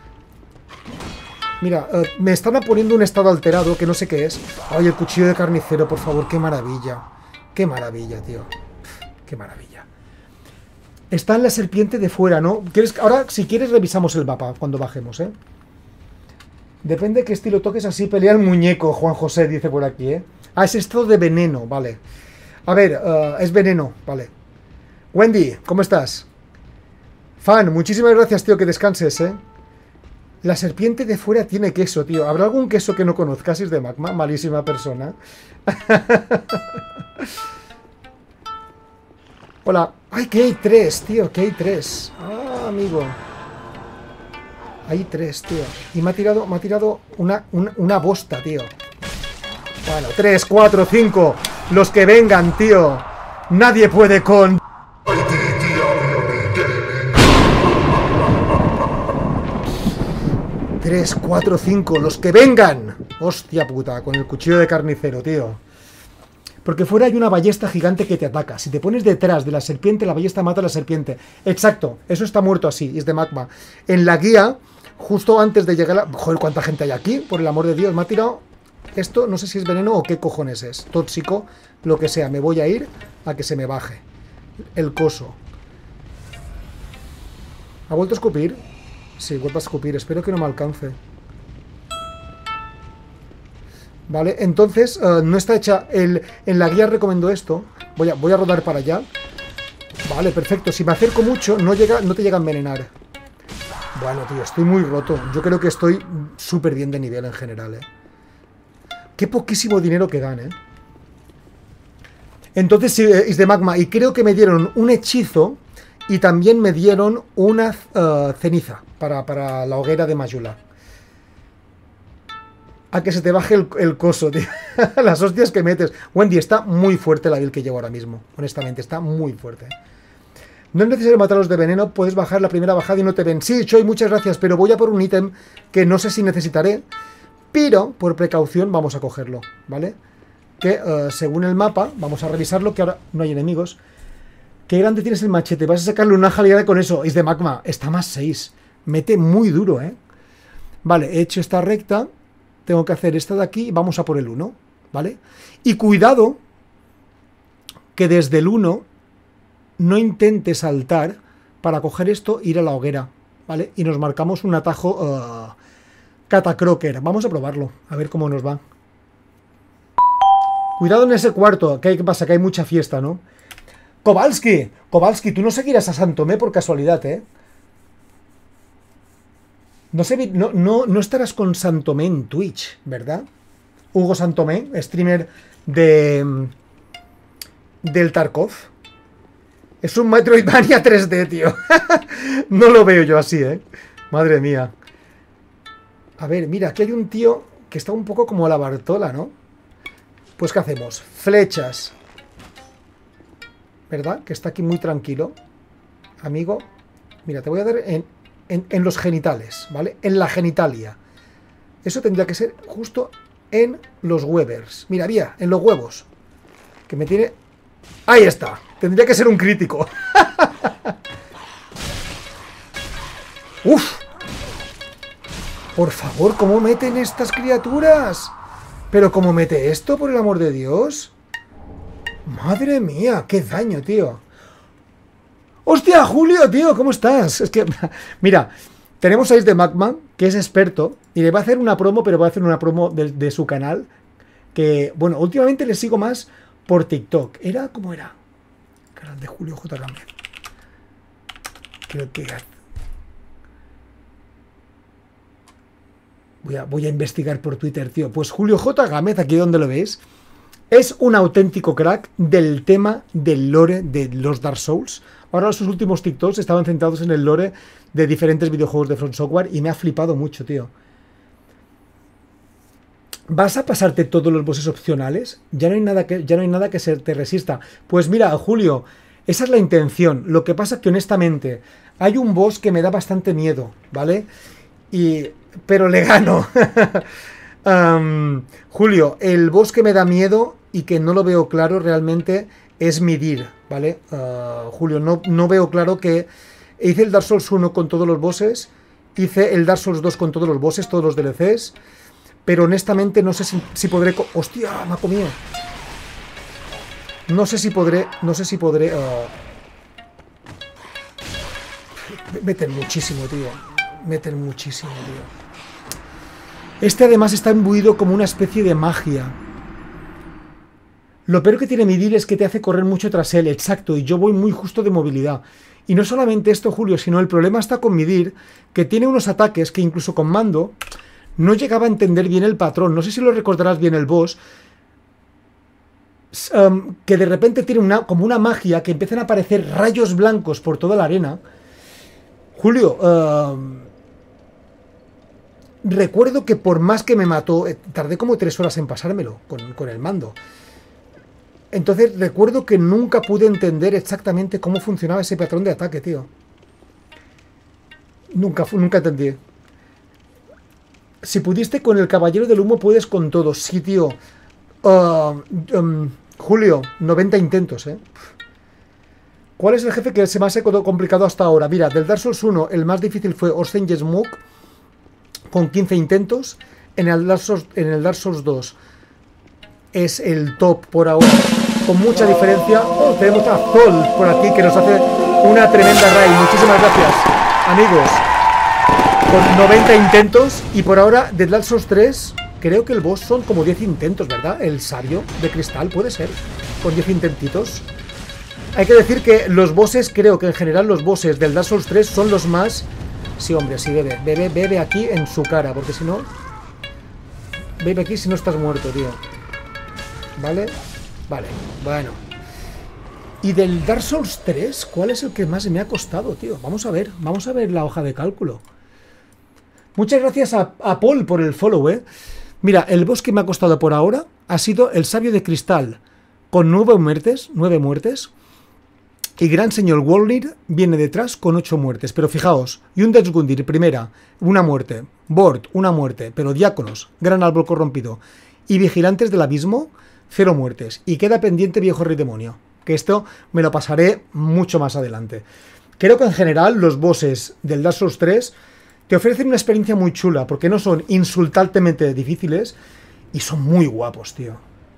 Speaker 1: Mira, me están poniendo un estado alterado que no sé qué es. Ay, el cuchillo de carnicero, por favor, qué maravilla. Qué maravilla, tío. Qué maravilla. Está en la serpiente de fuera, ¿no? Ahora, si quieres, revisamos el mapa cuando bajemos, ¿eh? Depende de qué estilo toques, así pelea el muñeco, Juan José dice por aquí, ¿eh? Ah, es esto de veneno, vale. A ver, es veneno, vale. Wendy, ¿cómo estás? Fan, muchísimas gracias, tío, que descanses, ¿eh? La serpiente de fuera tiene queso, tío. ¿Habrá algún queso que no conozcas? Es de Magma, malísima persona. Hola. Ay, que hay tres, tío, que hay tres. Ah, amigo. Hay tres, tío. Y me ha tirado una bosta, tío. Bueno, 3, 4, 5. Los que vengan, tío. Nadie puede con... 3, 4, 5, los que vengan. Hostia puta, con el cuchillo de carnicero, tío. Porque fuera hay una ballesta gigante que te ataca. Si te pones detrás de la serpiente, la ballesta mata a la serpiente. Exacto, eso está muerto así, es de Magma. En la guía, justo antes de llegar a... Joder, ¿cuánta gente hay aquí? Por el amor de Dios, me ha tirado... Esto no sé si es veneno o qué cojones es. Tóxico, lo que sea. Me voy a ir a que se me baje el coso. ¿Ha vuelto a escupir? Sí, vuelvo a escupir. Espero que no me alcance. Vale, entonces no está hecha... En la guía recomiendo esto. Voy a rodar para allá. Vale, perfecto. Si me acerco mucho, no te llega a envenenar. Bueno, tío, estoy muy roto. Yo creo que estoy súper bien de nivel en general, ¿eh? Qué poquísimo dinero que gane. Entonces, sí, es de Magma. Y creo que me dieron un hechizo y también me dieron una ceniza para la hoguera de Majula. A que se te baje el coso, tío. Las hostias que metes. Wendy, está muy fuerte la build que llevo ahora mismo. Honestamente, está muy fuerte. No es necesario matarlos de veneno. Puedes bajar la primera bajada y no te ven. Sí, Choi, muchas gracias. Pero voy a por un ítem que no sé si necesitaré. Pero, por precaución, vamos a cogerlo, ¿vale? Que, según el mapa, vamos a revisarlo, que ahora no hay enemigos. Qué grande tienes el machete. Vas a sacarle una jalea con eso. Es de Magma. Está más 6. Mete muy duro, ¿eh? Vale, he hecho esta recta. Tengo que hacer esta de aquí y vamos a por el 1, ¿vale? Y cuidado que desde el 1 no intente saltar para coger esto e ir a la hoguera, ¿vale? Y nos marcamos un atajo Catacroker. Vamos a probarlo, a ver cómo nos va. Cuidado en ese cuarto. ¿Qué pasa? Que hay mucha fiesta, ¿no? Kowalski, tú no seguirás a Santomé por casualidad, ¿eh? No estarás con Santomé en Twitch, ¿verdad? Hugo Santomé, streamer del Tarkov. Es un Metroidvania 3D, tío. No lo veo yo así, ¿eh? Madre mía. A ver, mira, aquí hay un tío que está un poco como la Bartola, ¿no? Pues, ¿qué hacemos? Flechas. ¿Verdad? Que está aquí muy tranquilo. Amigo. Mira, te voy a dar en los genitales, ¿vale? En la genitalia. Eso tendría que ser justo en los Webers. Mira, en los huevos. Que me tiene... ¡Ahí está! Tendría que ser un crítico. ¡Uf! Por favor, ¿cómo meten estas criaturas? ¿Pero cómo mete esto, por el amor de Dios? Madre mía, qué daño, tío. ¡Hostia, Julio, tío! ¿Cómo estás? Es que, mira, tenemos a Is de Magma, que es experto, y le va a hacer una promo, pero va a hacer una promo de su canal, que, bueno, últimamente le sigo más por TikTok. ¿Cómo era? Canal de Julio J. Gámez. Creo que... Voy a investigar por Twitter, tío. Pues Julio J. Gámez, aquí donde lo veis, es un auténtico crack del tema del lore de los Dark Souls. Ahora sus últimos TikToks estaban centrados en el lore de diferentes videojuegos de From Software y me ha flipado mucho, tío. ¿Vas a pasarte todos los bosses opcionales? Ya no hay nada que se te resista. Pues mira, Julio, esa es la intención. Lo que pasa es que honestamente hay un boss que me da bastante miedo, ¿vale? Pero le gano. Julio, el boss que me da miedo y que no lo veo claro realmente es Midir, ¿vale? Julio, no veo claro que... Hice el Dark Souls 1 con todos los bosses, hice el Dark Souls 2 con todos los bosses, todos los DLCs, pero honestamente no sé si podré... ¡Hostia! Me ha comido. No sé si podré... Meten muchísimo, tío. Meten muchísimo, tío. Este además está imbuido como una especie de magia. Lo peor que tiene Midir es que te hace correr mucho tras él, exacto, y yo voy muy justo de movilidad. Y no solamente esto, Julio, sino el problema está con Midir, que tiene unos ataques que incluso con mando no llegaba a entender bien el patrón. No sé si lo recordarás bien el boss, que de repente tiene como una magia que empiezan a aparecer rayos blancos por toda la arena. Julio, recuerdo que por más que me mató, tardé como 3 horas en pasármelo con el mando. Entonces recuerdo que nunca pude entender exactamente cómo funcionaba ese patrón de ataque, tío. Nunca entendí. Si pudiste con el Caballero del Humo, puedes con todo. Sí, tío. Julio, 90 intentos, ¿eh? ¿Cuál es el jefe que se me ha complicado hasta ahora? Mira, del Dark Souls 1, el más difícil fue Orsen Yesmuk, con 15 intentos. En el Dark Souls 2 es el top por ahora, con mucha diferencia. Oh, tenemos a Zol por aquí, que nos hace una tremenda raid. Muchísimas gracias, amigos. Con 90 intentos. Y por ahora, de Dark Souls 3, creo que el boss son como 10 intentos, ¿verdad? El sabio de cristal, puede ser, con 10 intentitos. Hay que decir que los bosses, creo que en general los bosses del Dark Souls 3 son los más... Sí, hombre, sí, bebe aquí en su cara, porque si no... Bebe aquí si no estás muerto, tío. ¿Vale? Vale, bueno. Y del Dark Souls 3, ¿cuál es el que más me ha costado, tío? Vamos a ver la hoja de cálculo. Muchas gracias a Paul por el follow, ¿eh? Mira, el boss que me ha costado por ahora ha sido el sabio de cristal, con 9 muertes. Y Gran Señor Wolnir viene detrás con 8 muertes. Pero fijaos, Yundexgundir, primera, una muerte. Bort, una muerte. Pero Diáconos, Gran Árbol Corrompido y Vigilantes del Abismo, 0 muertes. Y queda pendiente Viejo Rey Demonio, que esto me lo pasaré mucho más adelante. Creo que en general los bosses del Dark Souls 3 te ofrecen una experiencia muy chula, porque no son insultantemente difíciles y son muy guapos, tío.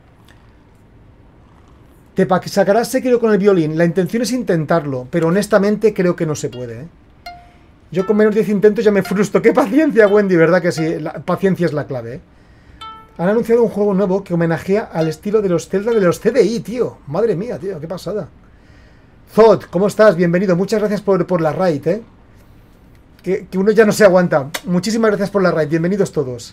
Speaker 1: Te sacarás Sekiro con el violín. La intención es intentarlo, pero honestamente creo que no se puede, ¿eh? Yo con menos 10 intentos ya me frustro. ¡Qué paciencia, Wendy! ¿Verdad que sí? La paciencia es la clave, ¿eh? Han anunciado un juego nuevo que homenajea al estilo de los Zelda de los CDI, tío. Madre mía, tío, qué pasada. Zod, ¿cómo estás? Bienvenido. Muchas gracias por la raid, ¿eh? Que uno ya no se aguanta. Muchísimas gracias por la raid. Bienvenidos todos.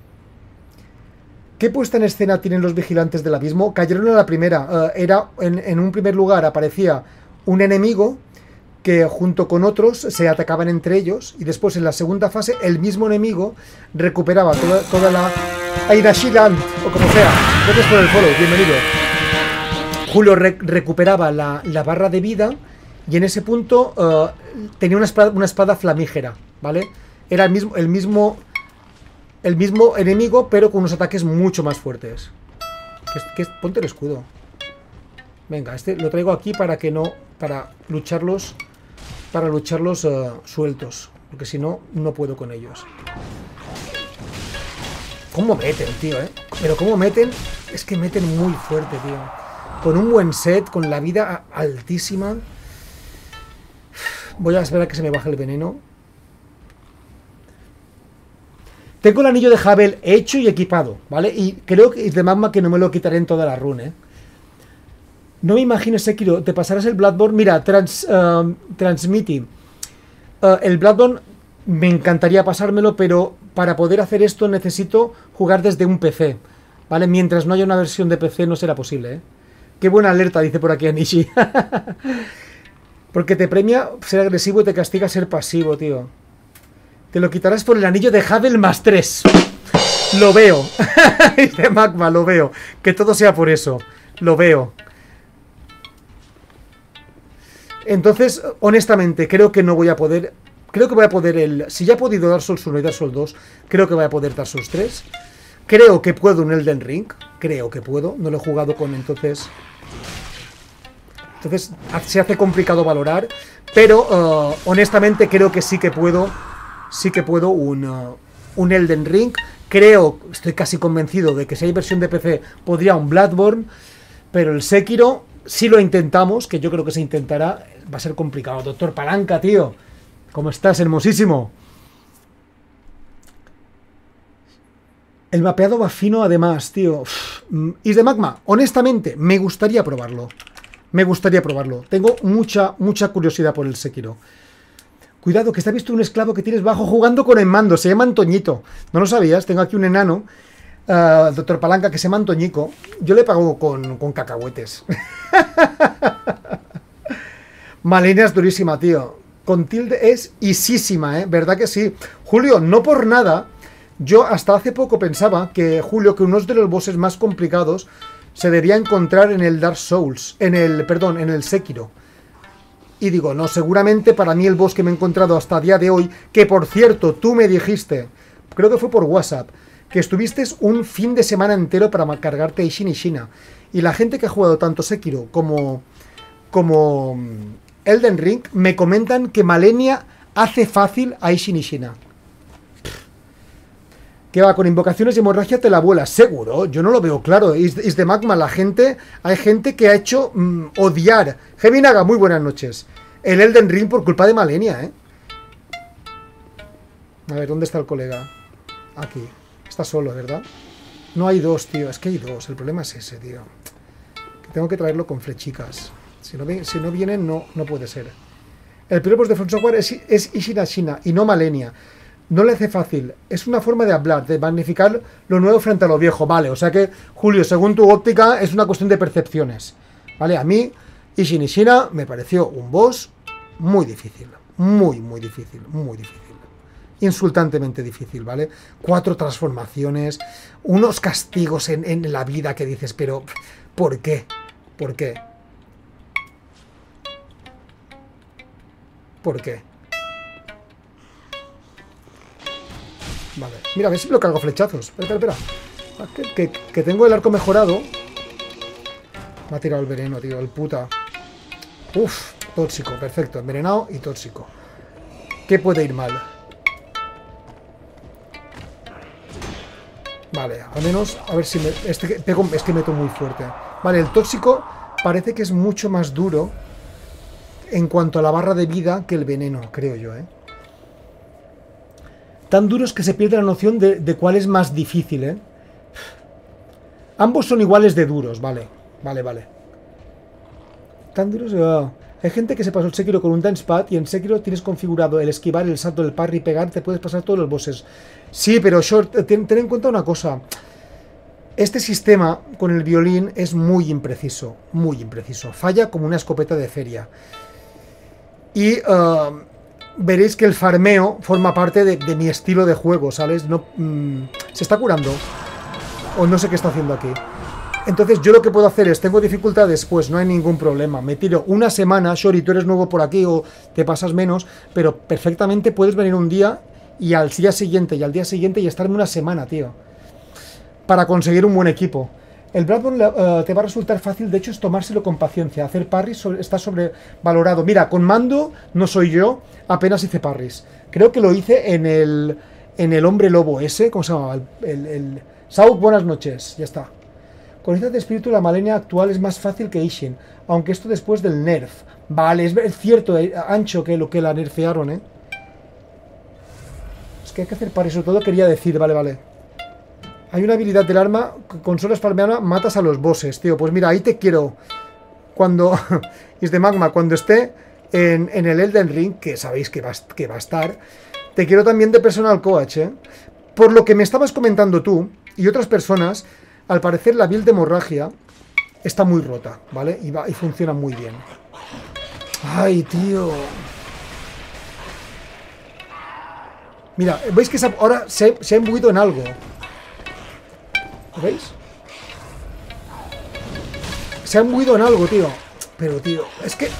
Speaker 1: ¿Qué puesta en escena tienen los Vigilantes del Abismo? Cayeron a la primera. Era en un primer lugar aparecía un enemigo que junto con otros se atacaban entre ellos, y después en la segunda fase el mismo enemigo recuperaba toda la Aidashiland, o como sea. Gracias por el follow, bienvenido. Julio recuperaba la barra de vida, y en ese punto tenía una espada flamígera, ¿vale? Era el mismo enemigo, pero con unos ataques mucho más fuertes. Ponte el escudo. Venga, este lo traigo aquí para que no... Para lucharlos sueltos. Porque si no, no puedo con ellos. ¿Cómo meten, tío, eh? Pero cómo meten... Es que meten muy fuerte, tío. Con un buen set, con la vida altísima. Voy a esperar a que se me baje el veneno. Tengo el anillo de Havel hecho y equipado, ¿vale? Y creo que es de magma que no me lo quitaré en toda la run, ¿eh? No me imagino, Sekiro, te pasarás el Bloodborne. Mira, Transmitting. El Bloodborne me encantaría pasármelo, pero para poder hacer esto necesito jugar desde un PC, ¿vale? Mientras no haya una versión de PC no será posible, ¿eh? Qué buena alerta, dice por aquí Anishi. Porque te premia ser agresivo y te castiga ser pasivo, tío. Te lo quitarás por el anillo de Havel más 3. Lo veo. Dice Magma, lo veo. Que todo sea por eso. Lo veo. Entonces, honestamente, creo que no voy a poder... Creo que voy a poder el... Si ya he podido Dark Souls 1 y Dark Souls 2, creo que voy a poder Dark Souls 3. Creo que puedo un Elden Ring. Creo que puedo. No lo he jugado con entonces... Entonces se hace complicado valorar. Pero, honestamente, creo que sí que puedo... Sí que puedo un Elden Ring. Creo, estoy casi convencido de que si hay versión de PC podría un Bloodborne. Pero el Sekiro, si lo intentamos, que yo creo que se intentará, va a ser complicado. Doctor Palanca, tío. ¿Cómo estás? Hermosísimo. El mapeado va fino además, tío. Is de Magma, honestamente, me gustaría probarlo. Me gustaría probarlo. Tengo mucha curiosidad por el Sekiro. Cuidado, que está visto un esclavo que tienes bajo jugando con el mando. Se llama Antoñito. ¿No lo sabías? Tengo aquí un enano, Doctor Palanca, que se llama Antoñico. Yo le pago con cacahuetes. Malenia es durísima, tío. Con tilde es isísima, ¿eh? ¿Verdad que sí? Julio, no por nada. Yo hasta hace poco pensaba que, Julio, que uno de los bosses más complicados se debía encontrar en el Dark Souls. En el Sekiro. Y digo, no, seguramente para mí el boss que me he encontrado hasta el día de hoy, que por cierto, tú me dijiste, creo que fue por WhatsApp, que estuviste un fin de semana entero para cargarte a Ishin y Shina. Y la gente que ha jugado tanto Sekiro como Elden Ring me comentan que Malenia hace fácil a Ishin y Shina. Que va, con invocaciones y hemorragia te la vuelas, seguro, yo no lo veo claro. Is de Magma, hay gente que ha hecho odiar. Geminaga, muy buenas noches. El Elden Ring por culpa de Malenia, ¿eh? A ver, ¿dónde está el colega? Aquí. Está solo, ¿verdad? No hay dos, tío, es que hay dos. El problema es ese, tío. Que tengo que traerlo con flechicas. Si no vienen, no puede ser. El primer boss de From Software es Ishina Shina y no Malenia. No le hace fácil. Es una forma de hablar, de magnificar lo nuevo frente a lo viejo. Vale, o sea que, Julio, según tu óptica, es una cuestión de percepciones. Vale, a mí, Ishin y Shina me pareció un boss muy difícil. Muy difícil. Muy difícil. Insultantemente difícil, ¿vale? 4 transformaciones, unos castigos en la vida que dices, pero ¿por qué? ¿Por qué? ¿Por qué? Vale, mira, a ver si lo cargo flechazos. Espera. Que tengo el arco mejorado. Me ha tirado el veneno, tío, el puta. Uf, tóxico, perfecto. Envenenado y tóxico. ¿Qué puede ir mal? Vale, al menos, a ver si me... es que meto muy fuerte. Vale, el tóxico parece que es mucho más duro en cuanto a la barra de vida que el veneno, creo yo, ¿eh? Tan duros que se pierde la noción de cuál es más difícil, ¿eh? Ambos son iguales de duros, vale. Vale. Tan duros... Hay gente que se pasó el Sekiro con un dance pad y en Sekiro tienes configurado el esquivar, el salto, el parry, pegar, te puedes pasar todos los bosses. Sí, pero Short, ten en cuenta una cosa. Este sistema con el violín es muy impreciso. Falla como una escopeta de feria. Y veréis que el farmeo forma parte de mi estilo de juego, ¿sabes? No, se está curando. O no sé qué está haciendo aquí. Entonces yo lo que puedo hacer es, tengo dificultades, pues no hay ningún problema. Me tiro una semana, Shori, tú eres nuevo por aquí o te pasas menos, pero perfectamente puedes venir un día y al día siguiente y estarme una semana, tío. Para conseguir un buen equipo. El Bloodborne te va a resultar fácil, de hecho es tomárselo con paciencia. Hacer parries está sobrevalorado. Mira, con mando no soy yo, apenas hice parries. Creo que lo hice en el hombre lobo ese, ¿cómo se llamaba? Sauk, buenas noches, ya está. Con esta de espíritu la Malenia actual es más fácil que Ishin, aunque esto después del nerf. Vale, es cierto, Ancho, que lo que la nerfearon, ¿eh? Es que hay que hacer parries, sobre todo quería decir, vale. Hay una habilidad del arma, con solo spalmeana matas a los bosses, tío. Pues mira, ahí te quiero. Cuando... es de Magma, cuando esté en el Elden Ring, que sabéis que va a estar, te quiero también de personal coach, ¿eh? Por lo que me estabas comentando tú y otras personas, al parecer la build de hemorragia está muy rota, ¿vale? Y funciona muy bien. Ay, tío. Mira, veis que ahora se ha imbuido en algo. ¿Lo veis? Se han huido en algo, tío. Pero, tío, es que...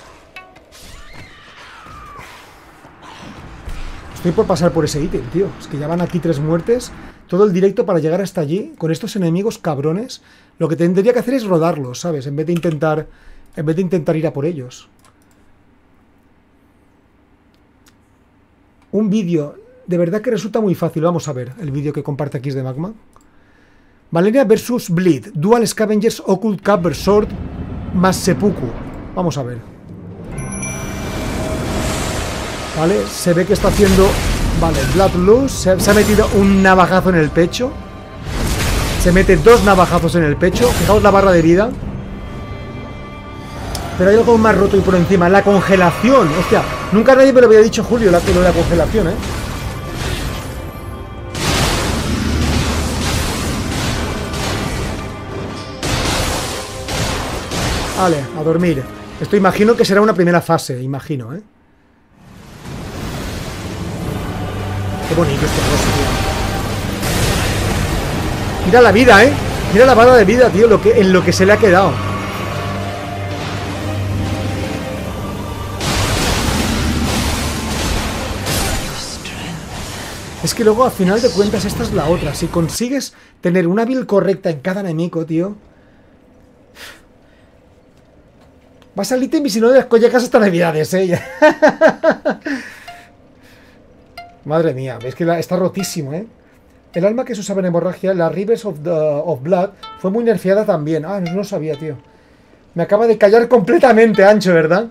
Speaker 1: Estoy por pasar por ese ítem, tío. Es que ya van aquí 3 muertes. Todo el directo para llegar hasta allí. Con estos enemigos cabrones. Lo que tendría que hacer es rodarlos, ¿sabes? En vez de intentar ir a por ellos. Un vídeo. De verdad que resulta muy fácil. Vamos a ver el vídeo que comparte aquí de Magma. Valeria vs Bleed. Dual Scavengers Occult Cover Sword más Seppuku. Vamos a ver. Vale, se ve que está haciendo... Vale, Bloodlust. Se ha metido un navajazo en el pecho. Se mete 2 navajazos en el pecho. Fijaos la barra de vida. Pero hay algo más roto y por encima. La congelación. Hostia, nunca nadie me lo había dicho, Julio, lo de la congelación, ¿eh? Vale, a dormir. Esto imagino que será una primera fase, imagino, ¿eh? Qué bonito este rosa, tío. Mira la vida, ¿eh? Mira la barra de vida, tío, en lo que se le ha quedado. Es que luego, a final de cuentas, esta es la otra. Si consigues tener una build correcta en cada enemigo, tío... Vas al ítem y si no llegas hasta Navidades, ¿eh? Madre mía, ves que está rotísimo, ¿eh? El alma que se usaba en hemorragia, la Rivers of Blood, fue muy nerfeada también. Ah, no lo sabía, tío. Me acaba de callar completamente, Ancho, ¿verdad?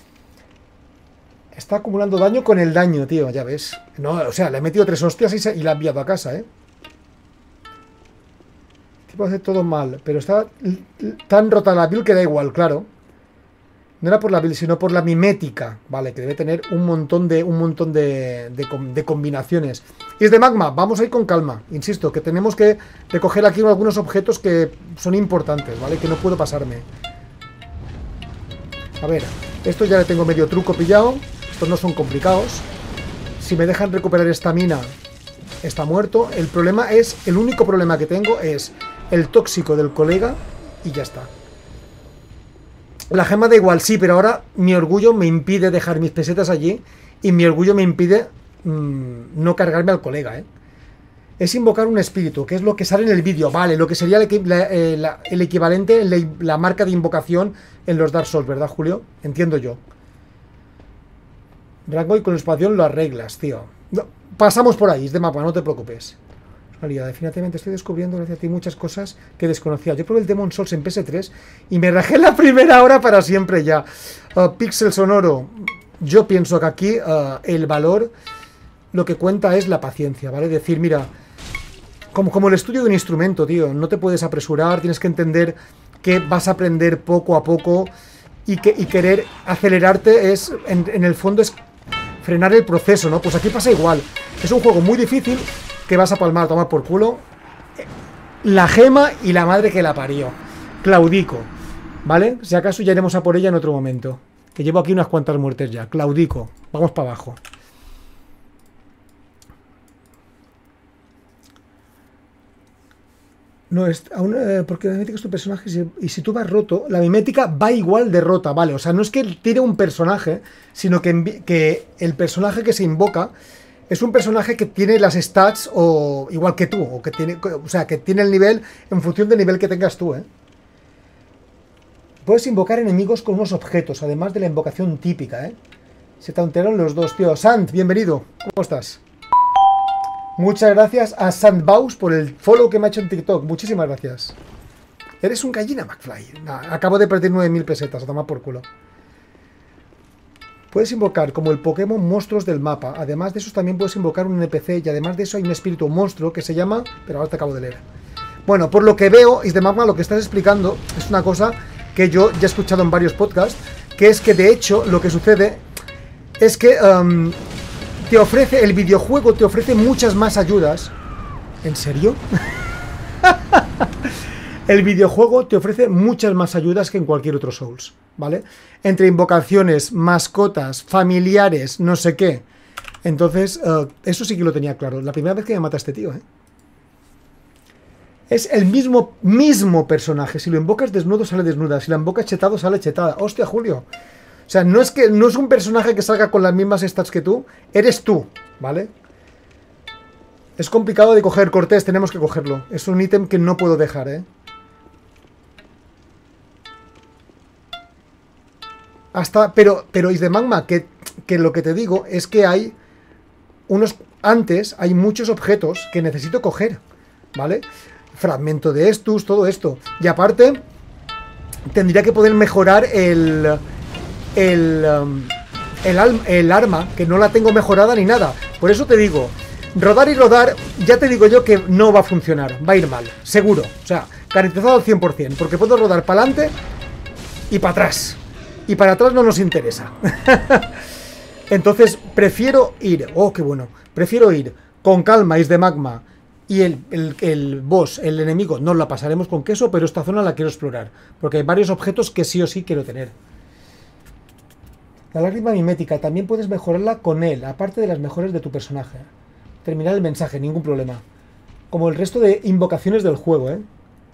Speaker 1: Está acumulando daño con el daño, tío, ya ves. No, o sea, le he metido 3 hostias y la he enviado a casa, ¿eh? Tipo hace todo mal, pero está tan rota la build que da igual, claro. No era por la build, sino por la mimética, ¿vale? Que debe tener un montón de combinaciones. Y es de Magma, vamos a ir con calma. Insisto, que tenemos que recoger aquí algunos objetos que son importantes, ¿vale? Que no puedo pasarme. A ver, esto ya le tengo medio truco pillado. Estos no son complicados. Si me dejan recuperar estamina, está muerto. El único problema que tengo es el tóxico del colega y ya está. La gema da igual, sí, pero ahora mi orgullo me impide dejar mis pesetas allí y mi orgullo me impide no cargarme al colega, ¿eh? Es invocar un espíritu, que es lo que sale en el vídeo, vale, lo que sería el equivalente, la marca de invocación en los Dark Souls, ¿verdad, Julio? Entiendo yo. Rango y con expansión lo arreglas, tío. No, pasamos por ahí, es de mapa, no te preocupes. Definitivamente estoy descubriendo gracias a ti muchas cosas que desconocía. Yo probé el Demon Souls en PS3 y me rajé la primera hora para siempre ya. Pixel sonoro. Yo pienso que aquí el valor, lo que cuenta es la paciencia, ¿vale? Decir, mira, como el estudio de un instrumento, tío. No te puedes apresurar, tienes que entender que vas a aprender poco a poco y querer acelerarte es, en el fondo, es frenar el proceso, ¿no? Pues aquí pasa igual. Es un juego muy difícil que vas a palmar, a tomar por culo la gema y la madre que la parió. Claudico, ¿vale? Si acaso ya iremos a por ella en otro momento. Que llevo aquí unas cuantas muertes ya. Claudico, vamos para abajo. No, porque la mimética es tu personaje y si tú vas roto, la mimética va igual de rota, ¿vale? O sea, no es que tire un personaje, sino que el personaje que se invoca es un personaje que tiene las stats o igual que tú, o sea, que tiene el nivel en función del nivel que tengas tú, ¿eh? Puedes invocar enemigos con unos objetos, además de la invocación típica, ¿eh? Se tauntearon los dos, tío. Sant, bienvenido. ¿Cómo estás? Muchas gracias a Sandbaus por el follow que me ha hecho en TikTok. Muchísimas gracias. Eres un gallina, McFly. Nah, acabo de perder 9.000 pesetas, a tomar por culo. Puedes invocar como el Pokémon monstruos del mapa. Además de eso también puedes invocar un NPC y además de eso hay un espíritu monstruo que se llama... Pero ahora te acabo de leer. Bueno, por lo que veo, Isdemagma, lo que estás explicando es una cosa que yo ya he escuchado en varios podcasts, que es que de hecho lo que sucede es que te ofrece, el videojuego te ofrece muchas más ayudas. ¿En serio? El videojuego te ofrece muchas más ayudas que en cualquier otro Souls, ¿vale? Entre invocaciones, mascotas, familiares, no sé qué. Entonces, eso sí que lo tenía claro. La primera vez que me mata este tío, ¿eh? Es el mismo personaje. Si lo invocas desnudo, sale desnuda. Si lo invocas chetado, sale chetada. Hostia, Julio. O sea, no es un personaje que salga con las mismas stats que tú. Eres tú, ¿vale? Es complicado de coger, Cortés. Tenemos que cogerlo. Es un ítem que no puedo dejar, ¿eh? Pero Is de Magma, que lo que te digo es que hay antes hay muchos objetos que necesito coger, ¿vale? Fragmento de estus, todo esto. Y aparte, tendría que poder mejorar el arma, que no la tengo mejorada ni nada. Por eso te digo, rodar y rodar, ya te digo yo que no va a funcionar, va a ir mal, seguro. O sea, garantizado al 100%, porque puedo rodar para adelante y para atrás. Y para atrás no nos interesa. Entonces, prefiero ir... Oh, qué bueno. Prefiero ir con calma, Is de Magma. Y el boss, el enemigo, no la pasaremos con queso, pero esta zona la quiero explorar. Porque hay varios objetos que sí o sí quiero tener. La lágrima mimética, también puedes mejorarla con él, aparte de las mejores de tu personaje. Terminar el mensaje, ningún problema. Como el resto de invocaciones del juego, ¿eh?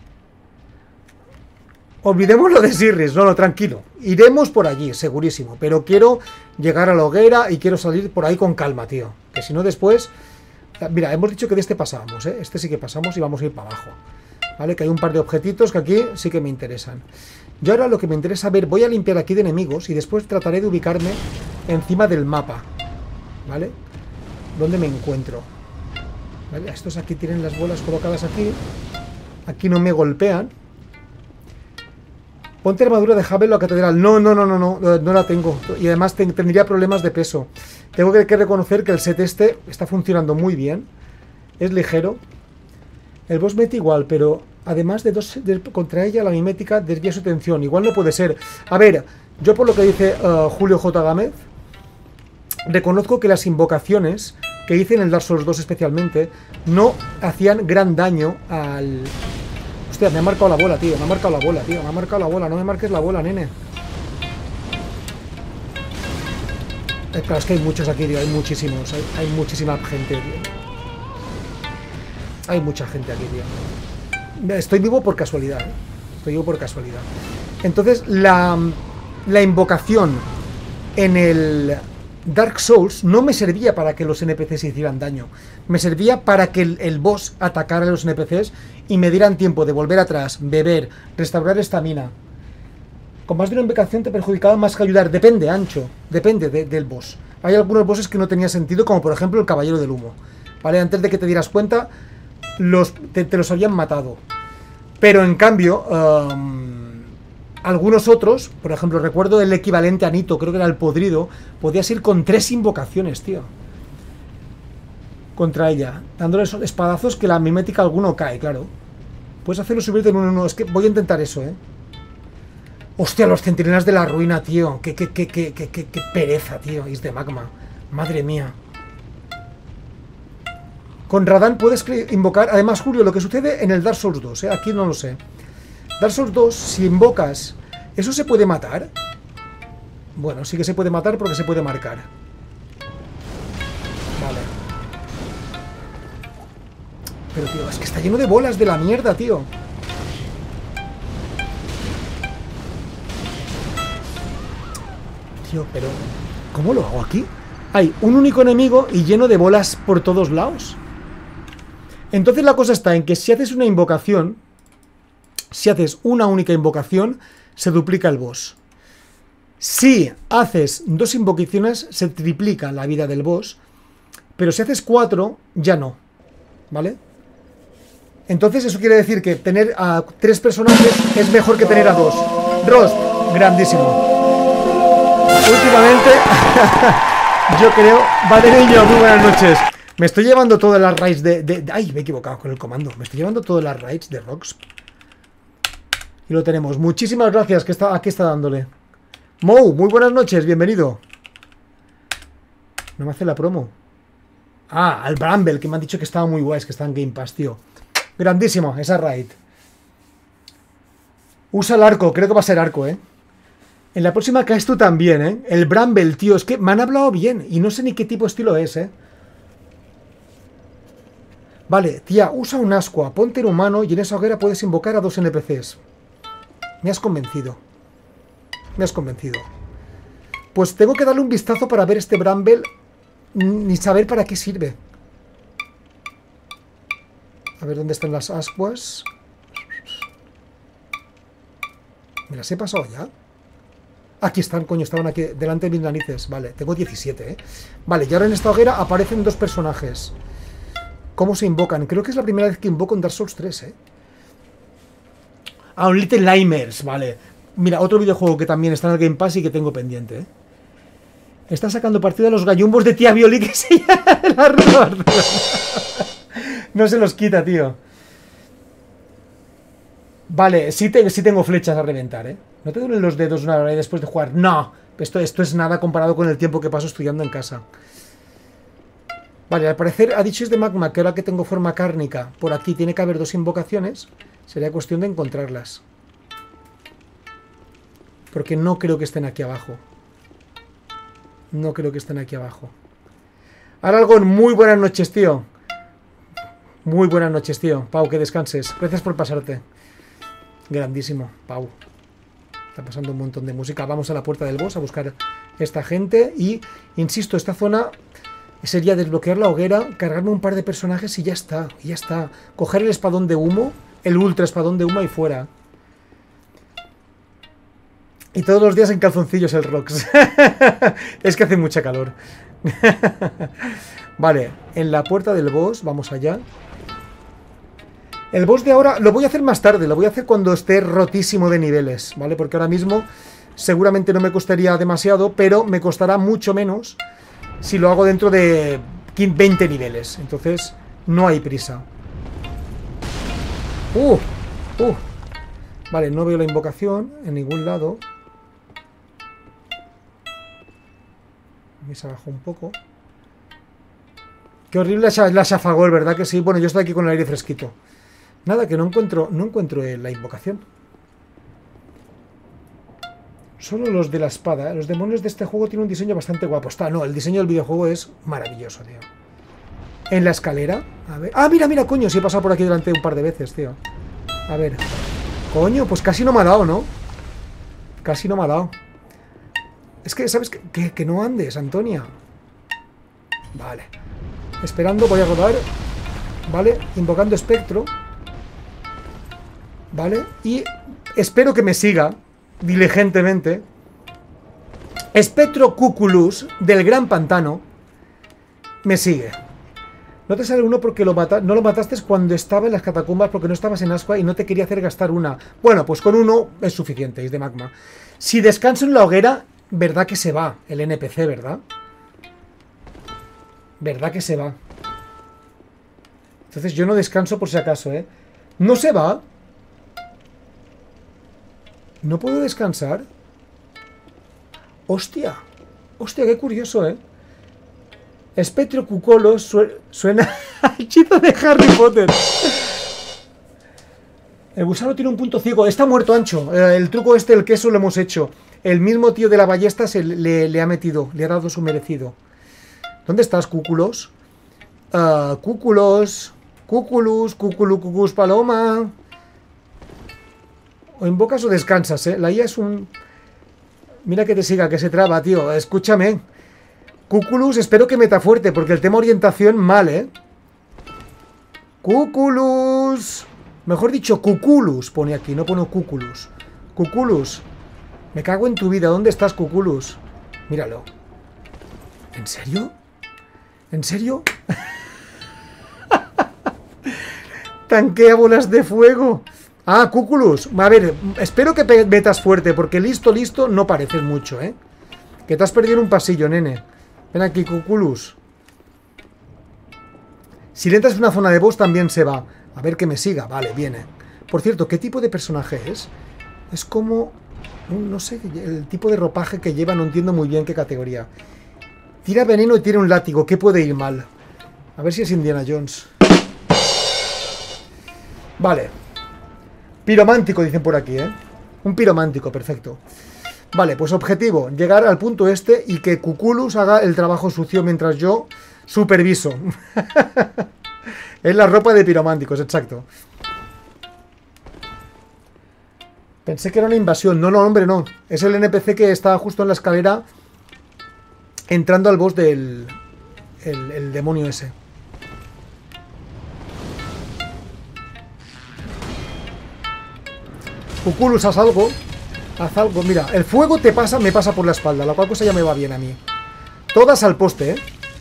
Speaker 1: Olvidemos lo de Sirris, no, tranquilo. Iremos por allí, segurísimo. Pero quiero llegar a la hoguera y quiero salir por ahí con calma, tío. Que si no después... Mira, hemos dicho que de este pasábamos, ¿eh? Este sí que pasamos y vamos a ir para abajo. ¿Vale? Que hay un par de objetitos que aquí sí que me interesan. Yo ahora lo que me interesa ver... Voy a limpiar aquí de enemigos y después trataré de ubicarme encima del mapa. ¿Vale? ¿Dónde me encuentro? ¿Vale? Estos aquí tienen las bolas colocadas aquí. Aquí no me golpean. Ponte armadura de Javel o catedral. No la tengo. Y además tendría problemas de peso. Tengo que reconocer que el set este está funcionando muy bien. Es ligero. El boss mete igual, pero además contra ella la mimética desvía su atención. Igual no puede ser. A ver, yo por lo que dice Julio J. Gámez, reconozco que las invocaciones que hice en el Dark Souls 2 especialmente no hacían gran daño al... Hostia, me ha marcado la bola, tío. Me ha marcado la bola, tío. Me ha marcado la bola. No me marques la bola, nene. Claro, es que hay muchos aquí, tío. Hay muchísimos. Hay muchísima gente, tío. Hay mucha gente aquí, tío. Estoy vivo por casualidad, ¿eh? Estoy vivo por casualidad. Entonces, la invocación en el Dark Souls no me servía para que los NPCs hicieran daño. Me servía para que el boss atacara a los NPCs y me dieran tiempo de volver atrás, beber, restaurar estamina. Con más de una invocación te perjudicaba más que ayudar. Depende, Ancho. Depende del boss. Hay algunos bosses que no tenían sentido, como por ejemplo el Caballero del Humo. ¿Vale? Antes de que te dieras cuenta, te los habían matado. Pero en cambio, algunos otros, por ejemplo, recuerdo el equivalente a Nito, creo que era el Podrido, podías ir con 3 invocaciones, tío. Contra ella, dándole esos espadazos que la mimética alguno cae, claro. Puedes hacerlo subirte en 1-1, es que voy a intentar eso, ¿eh? Hostia, los centinelas de la ruina, tío. Qué pereza, tío. Is de Magma. Madre mía. Con Radahn puedes invocar... Además, Julio, lo que sucede en el Dark Souls 2, ¿eh? Aquí no lo sé. Dark Souls 2, si invocas... ¿Eso se puede matar? Bueno, sí que se puede matar porque se puede marcar. Vale. Pero, tío, es que está lleno de bolas de la mierda, tío. Tío, pero... ¿cómo lo hago aquí? Hay un único enemigo y lleno de bolas por todos lados. Entonces la cosa está en que si haces una invocación... Si haces una única invocación, se duplica el boss. Si haces 2 invocaciones, se triplica la vida del boss. Pero si haces 4, ya no. ¿Vale? Entonces eso quiere decir que tener a 3 personajes es mejor que tener a 2. Rost, grandísimo. Últimamente, yo creo... Vale, niño, muy buenas noches. Me estoy llevando todas las raids Ay, me he equivocado con el comando. Me estoy llevando todas las raids de Rox. Y lo tenemos. Muchísimas gracias, que aquí está dándole. Mou, muy buenas noches, bienvenido. No me hace la promo. Ah, al Bramble, que me han dicho que estaba muy guay, que está en Game Pass, tío. Grandísimo, esa raid. Usa el arco, creo que va a ser arco, ¿eh? En la próxima caes tú también, ¿eh? El Bramble, tío, es que me han hablado bien. Y no sé ni qué tipo de estilo es, ¿eh? Vale, tía, usa un ascua, ponte en humano y en esa hoguera puedes invocar a 2 NPCs. Me has convencido. Me has convencido. Pues tengo que darle un vistazo para ver este Bramble, ni saber para qué sirve. A ver dónde están las ascuas. ¿Me las he pasado ya? Aquí están, coño, estaban aquí delante de mis narices. Vale, tengo 17, ¿eh? Vale, y ahora en esta hoguera aparecen 2 personajes. ¿Cómo se invocan? Creo que es la primera vez que invoco en Dark Souls 3, ¿eh? Ah, un Little Nightmares, vale. Mira, otro videojuego que también está en el Game Pass y que tengo pendiente, ¿eh? Está sacando partido de los gallumbos de tía Violi que se llama la Arthur. No se los quita, tío. Vale, sí tengo flechas a reventar, ¿eh? ¿No te duelen los dedos una hora después de jugar? No, esto es nada comparado con el tiempo que paso estudiando en casa. Vale, al parecer ha dicho es de magma, que ahora que tengo forma cárnica, por aquí tiene que haber 2 invocaciones. Sería cuestión de encontrarlas. Porque no creo que estén aquí abajo. No creo que estén aquí abajo. Aralgón, muy buenas noches, tío. Muy buenas noches, tío. Pau, que descanses. Gracias por pasarte. Grandísimo, Pau. Está pasando un montón de música. Vamos a la puerta del boss a buscar esta gente. Y, insisto, esta zona sería desbloquear la hoguera, cargarme un par de personajes y ya está. Y ya está. Coger el espadón de humo, el ultra espadón de humo y fuera. Y todos los días en calzoncillos el Rox. Es que hace mucha calor. Vale, en la puerta del boss, vamos allá. El boss de ahora lo voy a hacer más tarde, lo voy a hacer cuando esté rotísimo de niveles, ¿vale? Porque ahora mismo seguramente no me costaría demasiado, pero me costará mucho menos si lo hago dentro de 20 niveles. Entonces, no hay prisa. Vale, no veo la invocación en ningún lado. Se bajó un poco. Qué horrible la Shafagol, ¿verdad que sí? Bueno, yo estoy aquí con el aire fresquito. Nada, que no encuentro la invocación. Solo los de la espada, ¿eh? Los demonios de este juego tienen un diseño bastante guapo. No, el diseño del videojuego es maravilloso, tío. En la escalera, a ver. Ah, mira, coño, sí he pasado por aquí delante un par de veces, tío. A ver. Coño, pues casi no me ha dado, ¿no? Casi no me ha dado. Es que, ¿sabes qué? Que no andes, Antonia. Vale. Esperando, voy a rodar. Vale, invocando espectro. Vale, y espero que me siga diligentemente. Espectro Cuculus del Gran Pantano me sigue. No te sale uno porque no lo mataste cuando estaba en las catacumbas, porque no estabas en Ascua y no te quería hacer gastar una. Bueno, pues con uno es suficiente, es de magma. Si descanso en la hoguera, verdad que se va el NPC, ¿verdad? ¿Verdad que se va? Entonces yo no descanso por si acaso, ¿eh? ¿No se va? ¿No puedo descansar? ¡Hostia! ¡Hostia, qué curioso, eh! Espectro Cucolo suena al hechizo de Harry Potter. El gusano tiene un punto ciego. Está muerto, Ancho. El truco este, el queso, lo hemos hecho. El mismo tío de la ballesta le ha metido. Le ha dado su merecido. ¿Dónde estás, Cúculos? Cúculos. Cúculus. Cuculus paloma. O invocas o descansas, ¿eh? La IA es un... Mira que te siga, que se traba, tío. Escúchame. Cúculus, espero que meta fuerte, porque el tema orientación mal, ¿eh? Cúculus. Mejor dicho, Cuculus pone aquí, no pone Cúculus. Cuculus. Me cago en tu vida. ¿Dónde estás, Cuculus? Míralo. ¿En serio? ¿En serio? Tanquea bolas de fuego. Ah, Cuculus. A ver, espero que metas fuerte, porque listo no pareces mucho, ¿eh? Que te has perdido en un pasillo, nene. Ven aquí, Cuculus. Si le entras en una zona de boss también se va. A ver que me siga. Vale, viene. Por cierto, ¿qué tipo de personaje es? Es como... no sé, el tipo de ropaje que lleva, no entiendo muy bien qué categoría. Tira veneno y tiene un látigo. ¿Qué puede ir mal? A ver si es Indiana Jones. Vale. Piromántico, dicen por aquí, ¿eh? Un piromántico, perfecto. Vale, pues objetivo, llegar al punto este y que Cuculus haga el trabajo sucio mientras yo superviso. Es la ropa de pirománticos, exacto. Pensé que era una invasión. No, no, hombre, no. Es el NPC que está justo en la escalera entrando al boss del... el demonio ese. Cuculus, haz algo. Haz algo. Mira, el fuego te pasa, me pasa por la espalda, la cual cosa ya me va bien a mí. Todas al poste, ¿eh?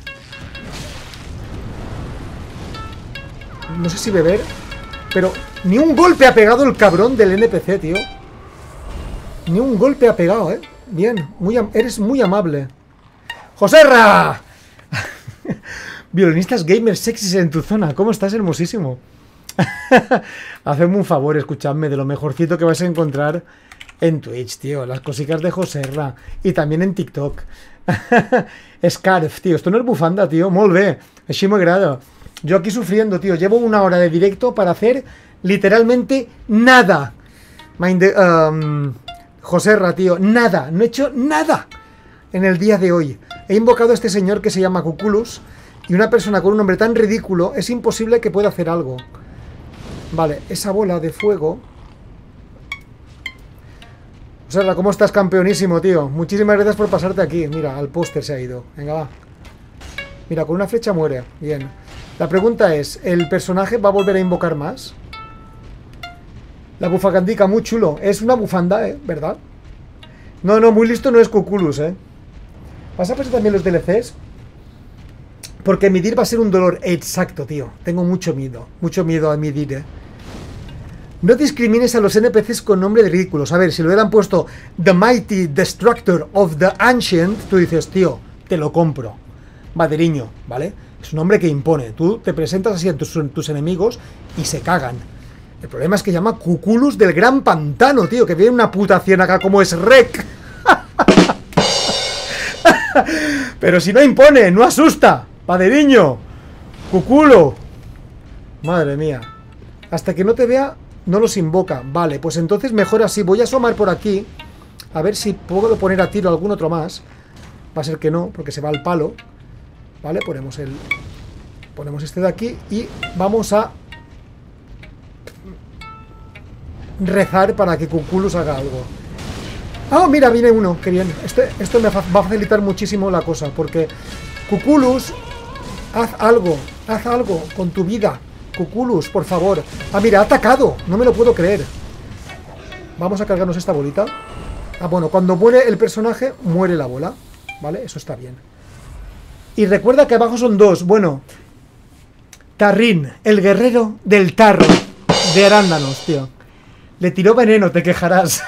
Speaker 1: No sé si beber, pero ni un golpe ha pegado el cabrón del NPC, tío. Ni un golpe ha pegado, ¿eh? Bien, eres muy amable. ¡Joserra! Violinistas gamers sexys en tu zona. ¿Cómo estás, hermosísimo? Hacedme un favor, escuchadme, de lo mejorcito que vais a encontrar en Twitch, tío. Las cositas de Joserra. Y también en TikTok. Scarf, tío. Esto no es bufanda, tío. Molt bé. Així m'agrada. Yo aquí sufriendo, tío. Llevo una hora de directo para hacer literalmente nada. Joserra, tío. Nada. No he hecho nada en el día de hoy. He invocado a este señor que se llama Cuculus. Y una persona con un nombre tan ridículo es imposible que pueda hacer algo. Vale, esa bola de fuego. Joserra, ¿cómo estás, campeonísimo, tío? Muchísimas gracias por pasarte aquí. Mira, al póster se ha ido. Venga, va. Mira, con una flecha muere. Bien. La pregunta es, ¿el personaje va a volver a invocar más? La bufacandica, muy chulo. Es una bufanda, ¿verdad? No, no, muy listo no es Cuculus, ¿Vas a pasar también los DLCs? Porque medir va a ser un dolor. Exacto, tío. Tengo mucho miedo. Mucho miedo a medir, No discrimines a los NPCs con nombre de ridículos. A ver, si lo hubieran puesto The Mighty Destructor of the Ancient, tú dices, tío, te lo compro. Baderiño, ¿vale? Es un nombre que impone. Tú te presentas así a tus enemigos y se cagan. El problema es que llama Cuculus del Gran Pantano, tío. Que viene una puta ciénaga como es Rec. Pero si no impone, no asusta. Paderiño. Cuculo. Madre mía. Hasta que no te vea, no los invoca. Vale, pues entonces mejor así. Voy a asomar por aquí. A ver si puedo poner a tiro algún otro más. Va a ser que no, porque se va al palo. Vale, ponemos este de aquí. Y vamos a rezar para que Cuculus haga algo. Ah, mira, viene uno, qué bien. Esto me va a facilitar muchísimo la cosa, porque Cuculus, haz algo con tu vida. Cuculus, por favor. Ah, mira, ha atacado, no me lo puedo creer. Vamos a cargarnos esta bolita. Ah, bueno, cuando muere el personaje, muere la bola. Vale, eso está bien. Y recuerda que abajo son dos. Bueno, Tarrín, el guerrero del tarro de arándanos, tío. Le tiró veneno, te quejarás.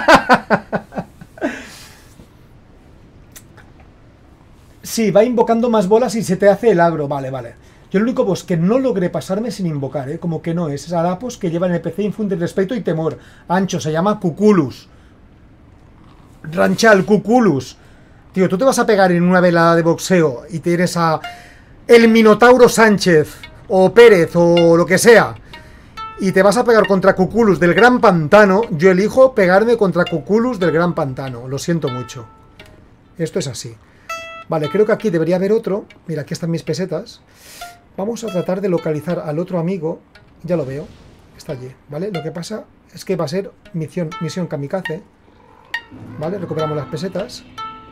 Speaker 1: Sí, va invocando más bolas y se te hace el agro. Vale, vale. Yo el único boss que no logré pasarme sin invocar, como que no es. Es Arapos que lleva en el PC, infunde respeto y temor. Ancho, se llama Cuculus. Ranchal, Cuculus. Tío, tú te vas a pegar en una velada de boxeo y tienes a el Minotauro Sánchez o Pérez o lo que sea, y te vas a pegar contra Cuculus del Gran Pantano. Yo elijo pegarme contra Cuculus del Gran Pantano. Lo siento mucho. Esto es así. Vale, creo que aquí debería haber otro. Mira, aquí están mis pesetas. Vamos a tratar de localizar al otro amigo. Ya lo veo. Está allí, ¿vale? Lo que pasa es que va a ser misión kamikaze. Vale, recuperamos las pesetas.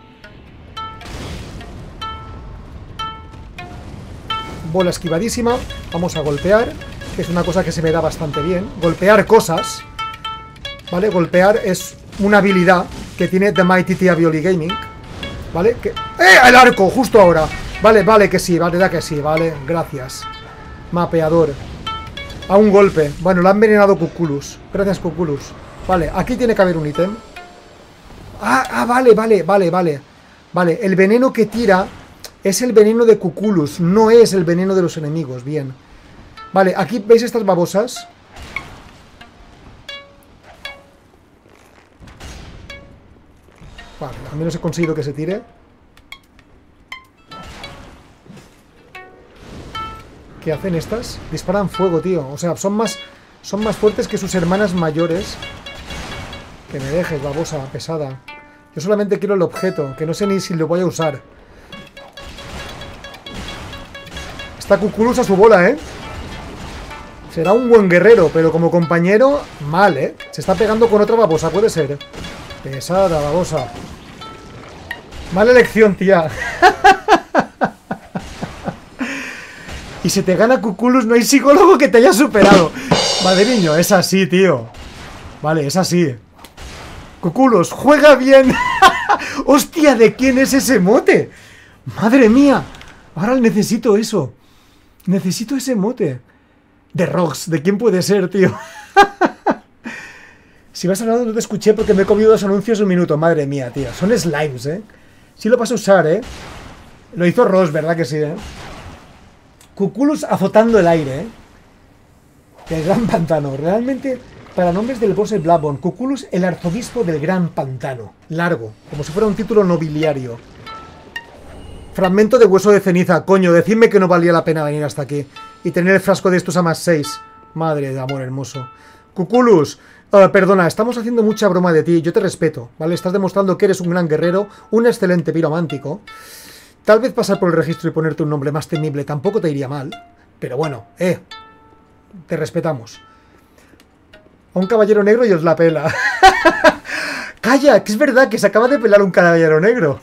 Speaker 1: Bola esquivadísima. Vamos a golpear, que es una cosa que se me da bastante bien. Golpear cosas. ¿Vale? Golpear es una habilidad que tiene The Mighty Tia Violi Gaming. ¿Vale? Que... ¡El arco! Justo ahora. Vale, vale que sí, vale, da que sí, vale. Gracias. Mapeador. A un golpe. Bueno, lo ha envenenado Cuculus. Gracias, Cuculus. Vale, aquí tiene que haber un ítem. Vale. Vale, el veneno que tira es el veneno de Cuculus, no es el veneno de los enemigos. Bien. Vale, aquí veis estas babosas. Vale, al menos he conseguido que se tire. ¿Qué hacen estas? Disparan fuego, tío. O sea, son más fuertes que sus hermanas mayores. Que me dejes, babosa, pesada. Yo solamente quiero el objeto, que no sé ni si lo voy a usar. Está Cuculus a su bola, ¿eh? Será un buen guerrero, pero como compañero, mal, ¿eh? Se está pegando con otra babosa, puede ser. Pesada, babosa. Mala elección, tía. Y si te gana Cuculus, no hay psicólogo que te haya superado. Madriño, es así, tío. Vale, es así. Cuculus, juega bien. Hostia, ¿de quién es ese mote? Madre mía. Ahora necesito eso. Necesito ese mote. De Rox, ¿de quién puede ser, tío? Si vas hablando no te escuché porque me he comido 2 anuncios en un minuto. Madre mía, tío. Son slimes, ¿eh? Sí lo vas a usar, ¿eh? Lo hizo Ross, ¿verdad que sí, eh? Cuculus azotando el aire, ¿eh? El gran pantano. Realmente, para nombres del boss de Bloodborne, Cuculus, el arzobispo del gran pantano. Largo, como si fuera un título nobiliario. Fragmento de hueso de ceniza. Coño, decidme que no valía la pena venir hasta aquí. Y tener el frasco de estos a +6. Madre de amor hermoso. Cuculus, perdona, estamos haciendo mucha broma de ti. Yo te respeto, ¿vale? Estás demostrando que eres un gran guerrero, un excelente piromántico. Tal vez pasar por el registro y ponerte un nombre más temible tampoco te iría mal. Pero bueno, te respetamos. A un caballero negro y os la pela. ¡Calla! Que es verdad que se acaba de pelar un caballero negro.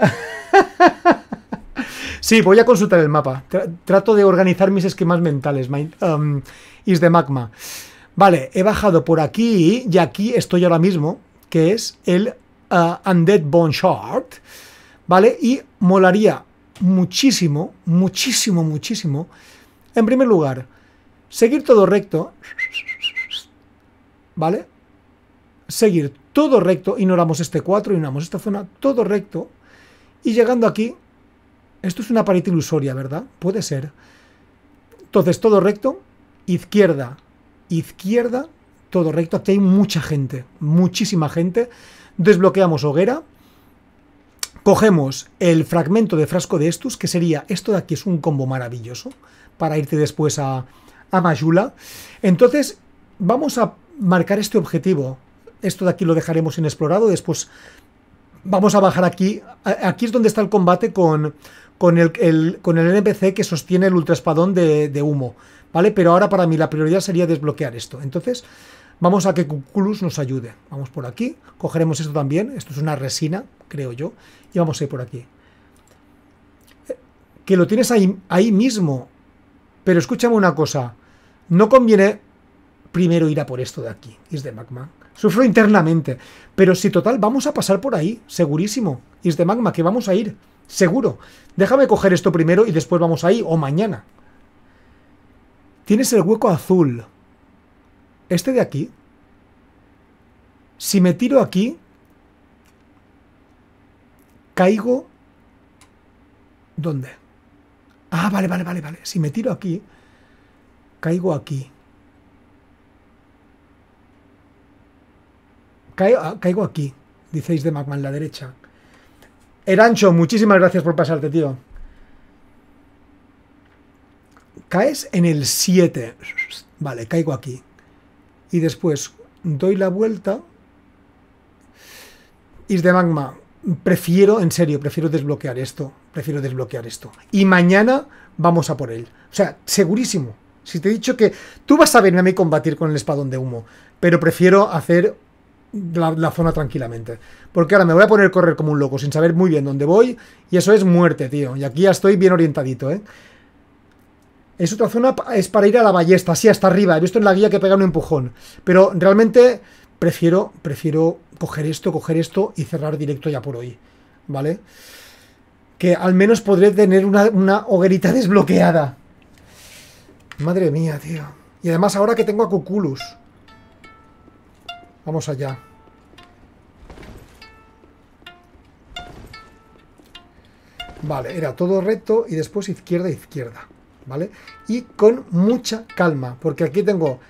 Speaker 1: Sí, voy a consultar el mapa. Trato de organizar mis esquemas mentales. Is de magma. Vale, he bajado por aquí y aquí estoy ahora mismo, que es el Undead Bone Shard. ¿Vale? Y molaría muchísimo, muchísimo, muchísimo. En primer lugar, seguir todo recto. ¿Vale? Seguir todo recto. Ignoramos este 4, ignoramos esta zona. Todo recto. Y llegando aquí. Esto es una pared ilusoria, ¿verdad? Puede ser. Entonces, todo recto. Izquierda. Izquierda. Todo recto. Aquí hay mucha gente. Muchísima gente. Desbloqueamos hoguera. Cogemos el fragmento de frasco de Estus, que sería, esto de aquí es un combo maravilloso, para irte después a Majula. Entonces, vamos a marcar este objetivo. Esto de aquí lo dejaremos inexplorado, después vamos a bajar aquí. Aquí es donde está el combate con el NPC que sostiene el ultraespadón de humo, ¿vale? Pero ahora para mí la prioridad sería desbloquear esto. Entonces, vamos a que Cuculus nos ayude. Vamos por aquí, cogeremos esto también. Esto es una resina, creo yo. Y vamos a ir por aquí. Que lo tienes ahí mismo. Pero escúchame una cosa. No conviene primero ir a por esto de aquí. Is de magma. Sufro internamente. Pero si total, vamos a pasar por ahí. Segurísimo. Is de magma, que vamos a ir. Seguro. Déjame coger esto primero y después vamos ahí. O mañana. Tienes el hueco azul. Este de aquí. Si me tiro aquí, caigo... ¿Dónde? Ah, vale. Si me tiro aquí, caigo aquí. Caigo aquí, diceis de magma en la derecha. Erancho, muchísimas gracias por pasarte, tío. Caes en el 7. Vale, caigo aquí. Y después doy la vuelta. Is de magma. Prefiero, en serio, prefiero desbloquear esto. Y mañana vamos a por él. O sea, segurísimo. Si te he dicho que tú vas a venir a mí combatir con el espadón de humo. Pero prefiero hacer la zona tranquilamente. Porque ahora me voy a poner a correr como un loco sin saber muy bien dónde voy. Y eso es muerte, tío. Y aquí ya estoy bien orientadito, ¿eh? Es otra zona, es para ir a la ballesta, así hasta arriba. He visto en la guía que pega un empujón. Pero realmente prefiero coger esto y cerrar directo ya por hoy. ¿Vale? Que al menos podré tener una hoguerita desbloqueada. Madre mía, tío. Y además ahora que tengo a Cuculus. Vamos allá. Vale, era todo recto y después izquierda. ¿Vale? Y con mucha calma, porque aquí tengo...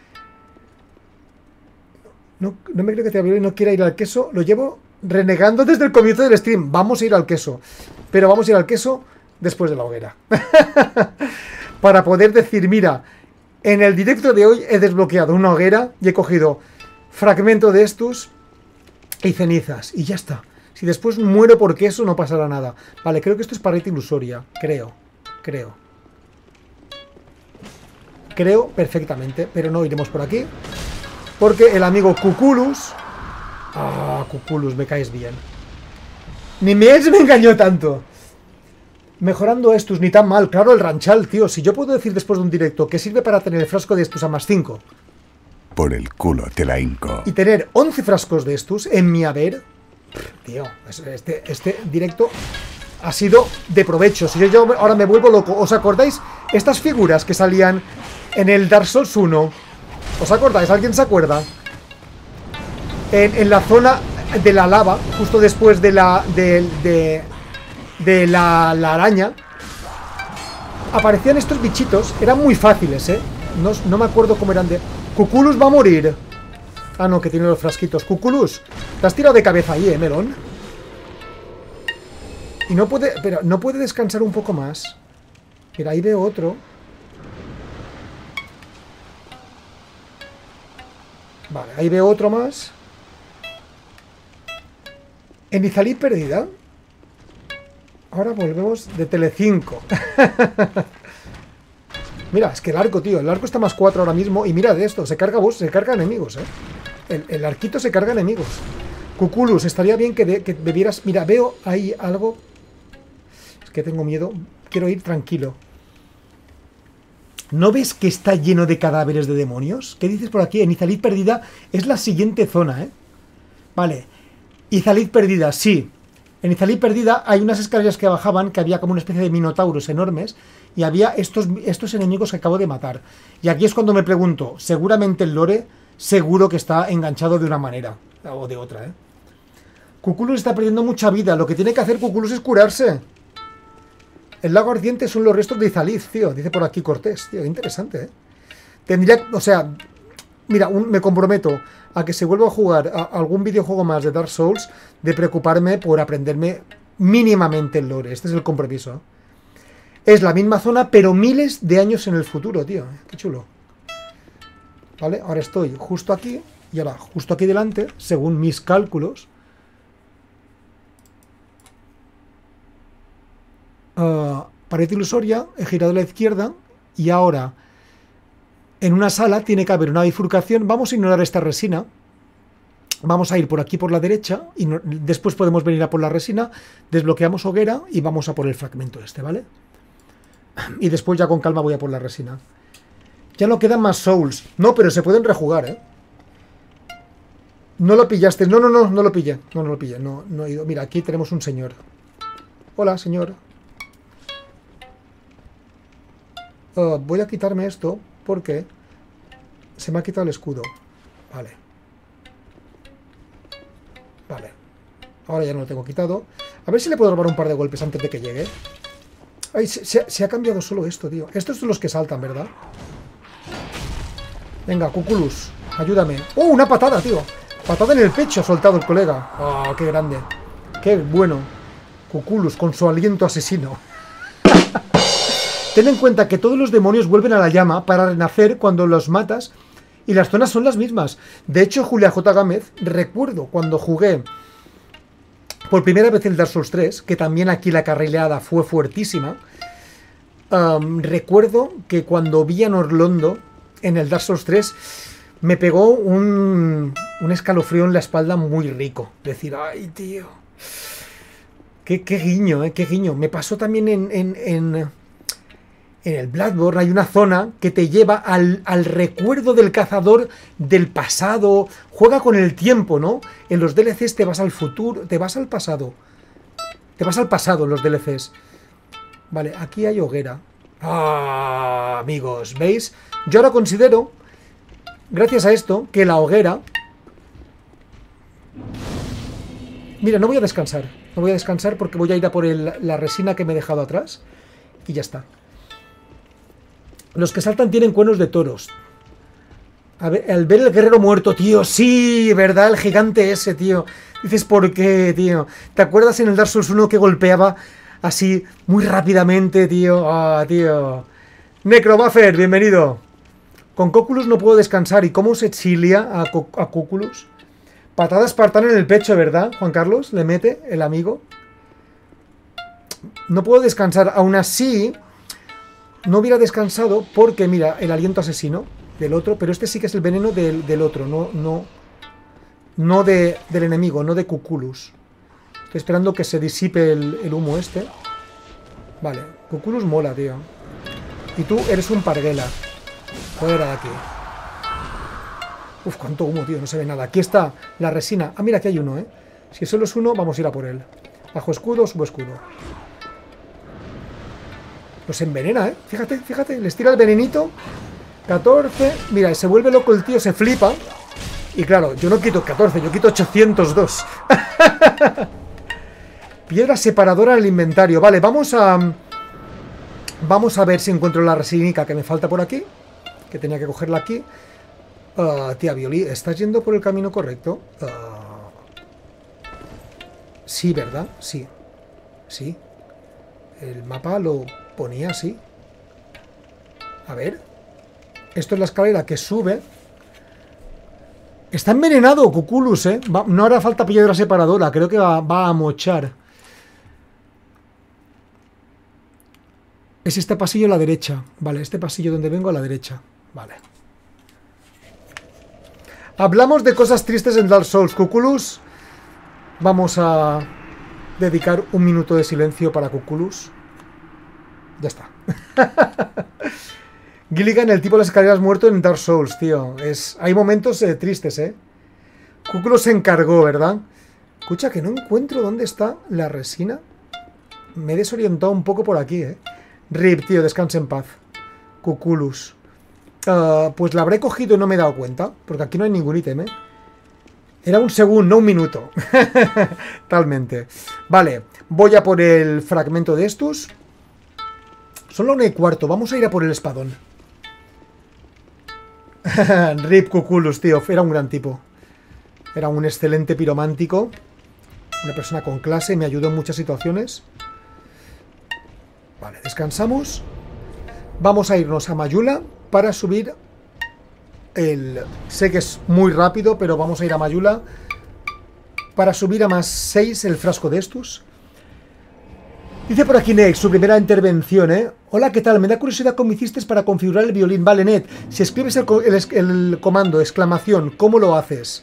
Speaker 1: No me creo que te y no quiera ir al queso. Lo llevo renegando desde el comienzo del stream. Vamos a ir al queso. Pero vamos a ir al queso después de la hoguera. Para poder decir, mira, en el directo de hoy he desbloqueado una hoguera y he cogido fragmento de estos y cenizas. Y ya está. Si después muero por queso no pasará nada. Vale, creo que esto es pared ilusoria. Creo. creo perfectamente, pero no iremos por aquí. Porque el amigo Cuculus... Ah, Cuculus, me caes bien. Ni me engañó tanto. Mejorando estos, ni tan mal. Claro, el ranchal, tío. Si yo puedo decir después de un directo que sirve para tener el frasco de estos a +5.
Speaker 2: Por el culo te la hinco.
Speaker 1: Y tener 11 frascos de estos en mi haber. Tío, este directo ha sido de provecho. Si yo ahora me vuelvo loco. ¿Os acordáis? Estas figuras que salían en el Dark Souls 1. ¿Os acordáis? ¿Alguien se acuerda? En la zona de la lava, justo después de la la araña, aparecían estos bichitos. Eran muy fáciles, no me acuerdo cómo eran de... Cuculus va a morir. Ah, no, que tiene los frasquitos. Cuculus, te has tirado de cabeza ahí, melón. Y no puede... Pero no puede descansar un poco más. Mira, ahí veo otro. Vale, ahí veo otro más. En Izalí perdida. Ahora volvemos de Telecinco. Mira, es que el arco, tío. El arco está +4 ahora mismo. Y mira de esto, se carga enemigos, El arquito se carga enemigos. Cuculus, estaría bien que bebieras... Mira, veo ahí algo. Es que tengo miedo. Quiero ir tranquilo. ¿No ves que está lleno de cadáveres de demonios? ¿Qué dices por aquí? En Izalí perdida es la siguiente zona, Vale. Izalí perdida, sí. En Izalí perdida hay unas escaleras que bajaban, que había como una especie de minotauros enormes, y había estos enemigos que acabo de matar. Y aquí es cuando me pregunto, seguramente el lore, seguro que está enganchado de una manera, o de otra, Cuculus está perdiendo mucha vida, lo que tiene que hacer Cuculus es curarse. El lago ardiente son los restos de Izalith, tío, dice por aquí Cortés, tío, interesante, Tendría, o sea, mira, me comprometo a que se vuelva a jugar a algún videojuego más de Dark Souls, de preocuparme por aprenderme mínimamente el lore. Este es el compromiso. Es la misma zona, pero miles de años en el futuro, tío. Qué chulo. Vale, ahora estoy justo aquí, y ahora justo aquí delante, según mis cálculos. Pared ilusoria, he girado a la izquierda, y ahora... En una sala tiene que haber una bifurcación. Vamos a ignorar esta resina. Vamos a ir por aquí por la derecha. Y después podemos venir a por la resina. Desbloqueamos hoguera y vamos a por el fragmento este, ¿vale? Y después ya con calma voy a por la resina. Ya no quedan más souls. No, pero se pueden rejugar, No lo pillaste. No lo pillé. No lo pillé. No he ido. Mira, aquí tenemos un señor. Hola, señor. Voy a quitarme esto. Porque se me ha quitado el escudo. Vale. Vale. Ahora ya no lo tengo quitado. A ver si le puedo robar un par de golpes antes de que llegue. Ay, se ha cambiado solo esto, tío. Estos son los que saltan, ¿verdad? Venga, Cuculus, ayúdame. ¡Oh, una patada, tío! Patada en el pecho ha soltado el colega. ¡Oh, qué grande! ¡Qué bueno! Cuculus con su aliento asesino. Ten en cuenta que todos los demonios vuelven a la llama para renacer cuando los matas y las zonas son las mismas. De hecho, Julia J. Gámez, recuerdo cuando jugué por primera vez el Dark Souls 3, que también aquí la carrileada fue fuertísima, recuerdo que cuando vi a Norlondo en el Dark Souls 3 me pegó un escalofrío en la espalda muy rico. Decir, ¡ay, tío! ¡Qué guiño, qué guiño! Me pasó también en el Bloodborne. Hay una zona que te lleva al recuerdo del cazador del pasado. Juega con el tiempo, ¿no? En los DLCs te vas al futuro, te vas al pasado. Te vas al pasado en los DLCs. Vale, aquí hay hoguera. ¡Ah, amigos! ¿Veis? Yo ahora considero, gracias a esto, que la hoguera... Mira, no voy a descansar. No voy a descansar porque voy a ir a por la resina que me he dejado atrás. Y ya está. Los que saltan tienen cuernos de toros. A ver, al ver el guerrero muerto, tío. Sí, ¿verdad? El gigante ese, tío. Dices, ¿por qué, tío? ¿Te acuerdas en el Dark Souls 1 que golpeaba así muy rápidamente, tío? Ah, tío. Necrobuffer, bienvenido. Con Cuculus no puedo descansar. ¿Y cómo se exilia a Cuculus? Patada espartana en el pecho, ¿verdad, Juan Carlos? Le mete el amigo. No puedo descansar. Aún así... no hubiera descansado porque, mira, el aliento asesino del otro, pero este sí que es el veneno del otro, no del enemigo, no de Cuculus. Estoy esperando que se disipe el humo este. Vale, Cuculus mola, tío. Y tú eres un parguela. Fuera de aquí. Uf, cuánto humo, tío, no se ve nada. Aquí está la resina. Ah, mira, aquí hay uno, ¿eh? Si solo es uno, vamos a ir a por él. Bajo escudo, subo escudo. Los envenena, ¿eh? Fíjate, fíjate, les tira el venenito. 14. Mira, se vuelve loco el tío, se flipa. Y claro, yo no quito 14, yo quito 802. Piedra separadora en el inventario. Vale, vamos a ver si encuentro la resinica que me falta por aquí. Que tenía que cogerla aquí. Tía Violi, ¿estás yendo por el camino correcto? Sí, ¿verdad? Sí. Sí. El mapa lo ponía así. A ver. Esto es la escalera que sube. Está envenenado Cuculus, ¿eh? No hará falta piedra separadora. Creo que va a mochar. Es este pasillo a la derecha. Vale, este pasillo donde vengo a la derecha. Vale. Hablamos de cosas tristes en Dark Souls. Cuculus. Vamos a dedicar un minuto de silencio para Cuculus. Ya está. Gilligan, el tipo de las escaleras muerto en Dark Souls, tío. Hay momentos tristes, ¿eh? Cuculus se encargó, ¿verdad? Escucha, que no encuentro dónde está la resina. Me he desorientado un poco por aquí, ¿eh? Rip, tío, descansa en paz. Cuculus. Pues la habré cogido y no me he dado cuenta. Porque aquí no hay ningún ítem, ¿eh? Era un segundo, no un minuto. Talmente. Vale, voy a por el fragmento de estos. Son la 1:15. Vamos a ir a por el espadón. Rip Cuculus, tío. Era un gran tipo. Era un excelente piromántico. Una persona con clase. Me ayudó en muchas situaciones. Vale, descansamos. Vamos a irnos a Mayula para subir el... Sé que es muy rápido, pero vamos a ir a Mayula para subir a más 6 el frasco de estos. Dice por aquí Nex, su primera intervención, ¿eh? Hola, ¿qué tal? Me da curiosidad cómo hiciste para configurar el violín. Vale, Net, si escribes el comando, exclamación, ¿cómo lo haces?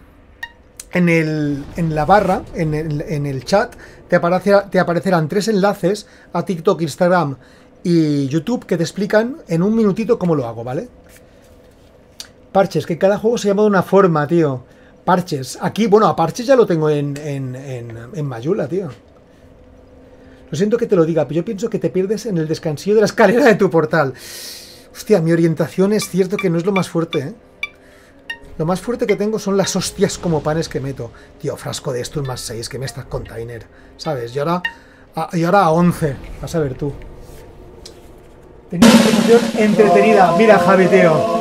Speaker 1: En la barra, en el chat, te aparecerán 3 enlaces a TikTok, Instagram y YouTube que te explican en un minutito cómo lo hago, ¿vale? Parches, que cada juego se llama de una forma, tío. Parches. Aquí, bueno, a Parches ya lo tengo en Mayula, tío. Lo siento que te lo diga, pero yo pienso que te pierdes en el descansillo de la escalera de tu portal. Hostia, mi orientación es cierto que no es lo más fuerte, ¿eh? Lo más fuerte que tengo son las hostias como panes que meto. Tío, frasco de estos más 6, que me estás container, ¿sabes? Y ahora a 11. Vas a ver tú. Tenía una situación entretenida. Mira, Javi, tío.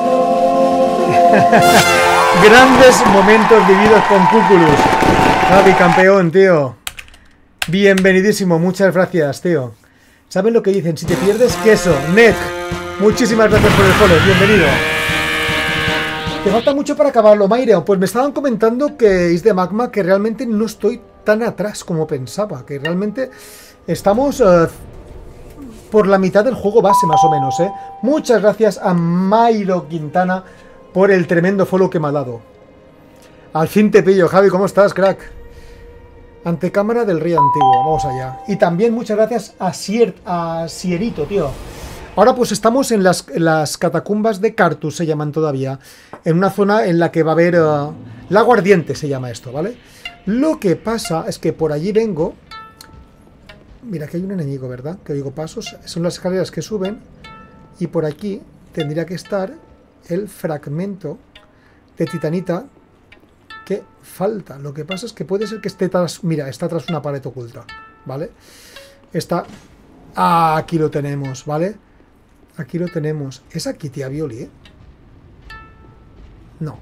Speaker 1: Grandes momentos vividos con Cuculus. Javi, campeón, tío. Bienvenidísimo, muchas gracias, tío. ¿Saben lo que dicen? Si te pierdes, queso. Net, muchísimas gracias por el follow, bienvenido. Te falta mucho para acabarlo, Maireo. Pues me estaban comentando que es de Magma, que realmente no estoy tan atrás como pensaba. Que realmente estamos por la mitad del juego base, más o menos, ¿eh? Muchas gracias a Mairo Quintana por el tremendo follow que me ha dado. Al fin te pillo, Javi, ¿cómo estás, crack? Antecámara del Rey Antiguo, vamos allá. Y también muchas gracias a Sierito, tío. Ahora pues estamos en las catacumbas de Cartus, se llaman todavía. En una zona en la que va a haber... Lago Ardiente se llama esto, ¿vale? Lo que pasa es que por allí vengo... Mira, que hay un enemigo, ¿verdad? Que oigo pasos. Son las escaleras que suben. Y por aquí tendría que estar el fragmento de titanita que falta. Lo que pasa es que puede ser que esté tras... Mira, está tras una pared oculta, ¿vale? Está... Ah, aquí lo tenemos, ¿vale? Aquí lo tenemos. ¿Es aquí, tía Violi, No.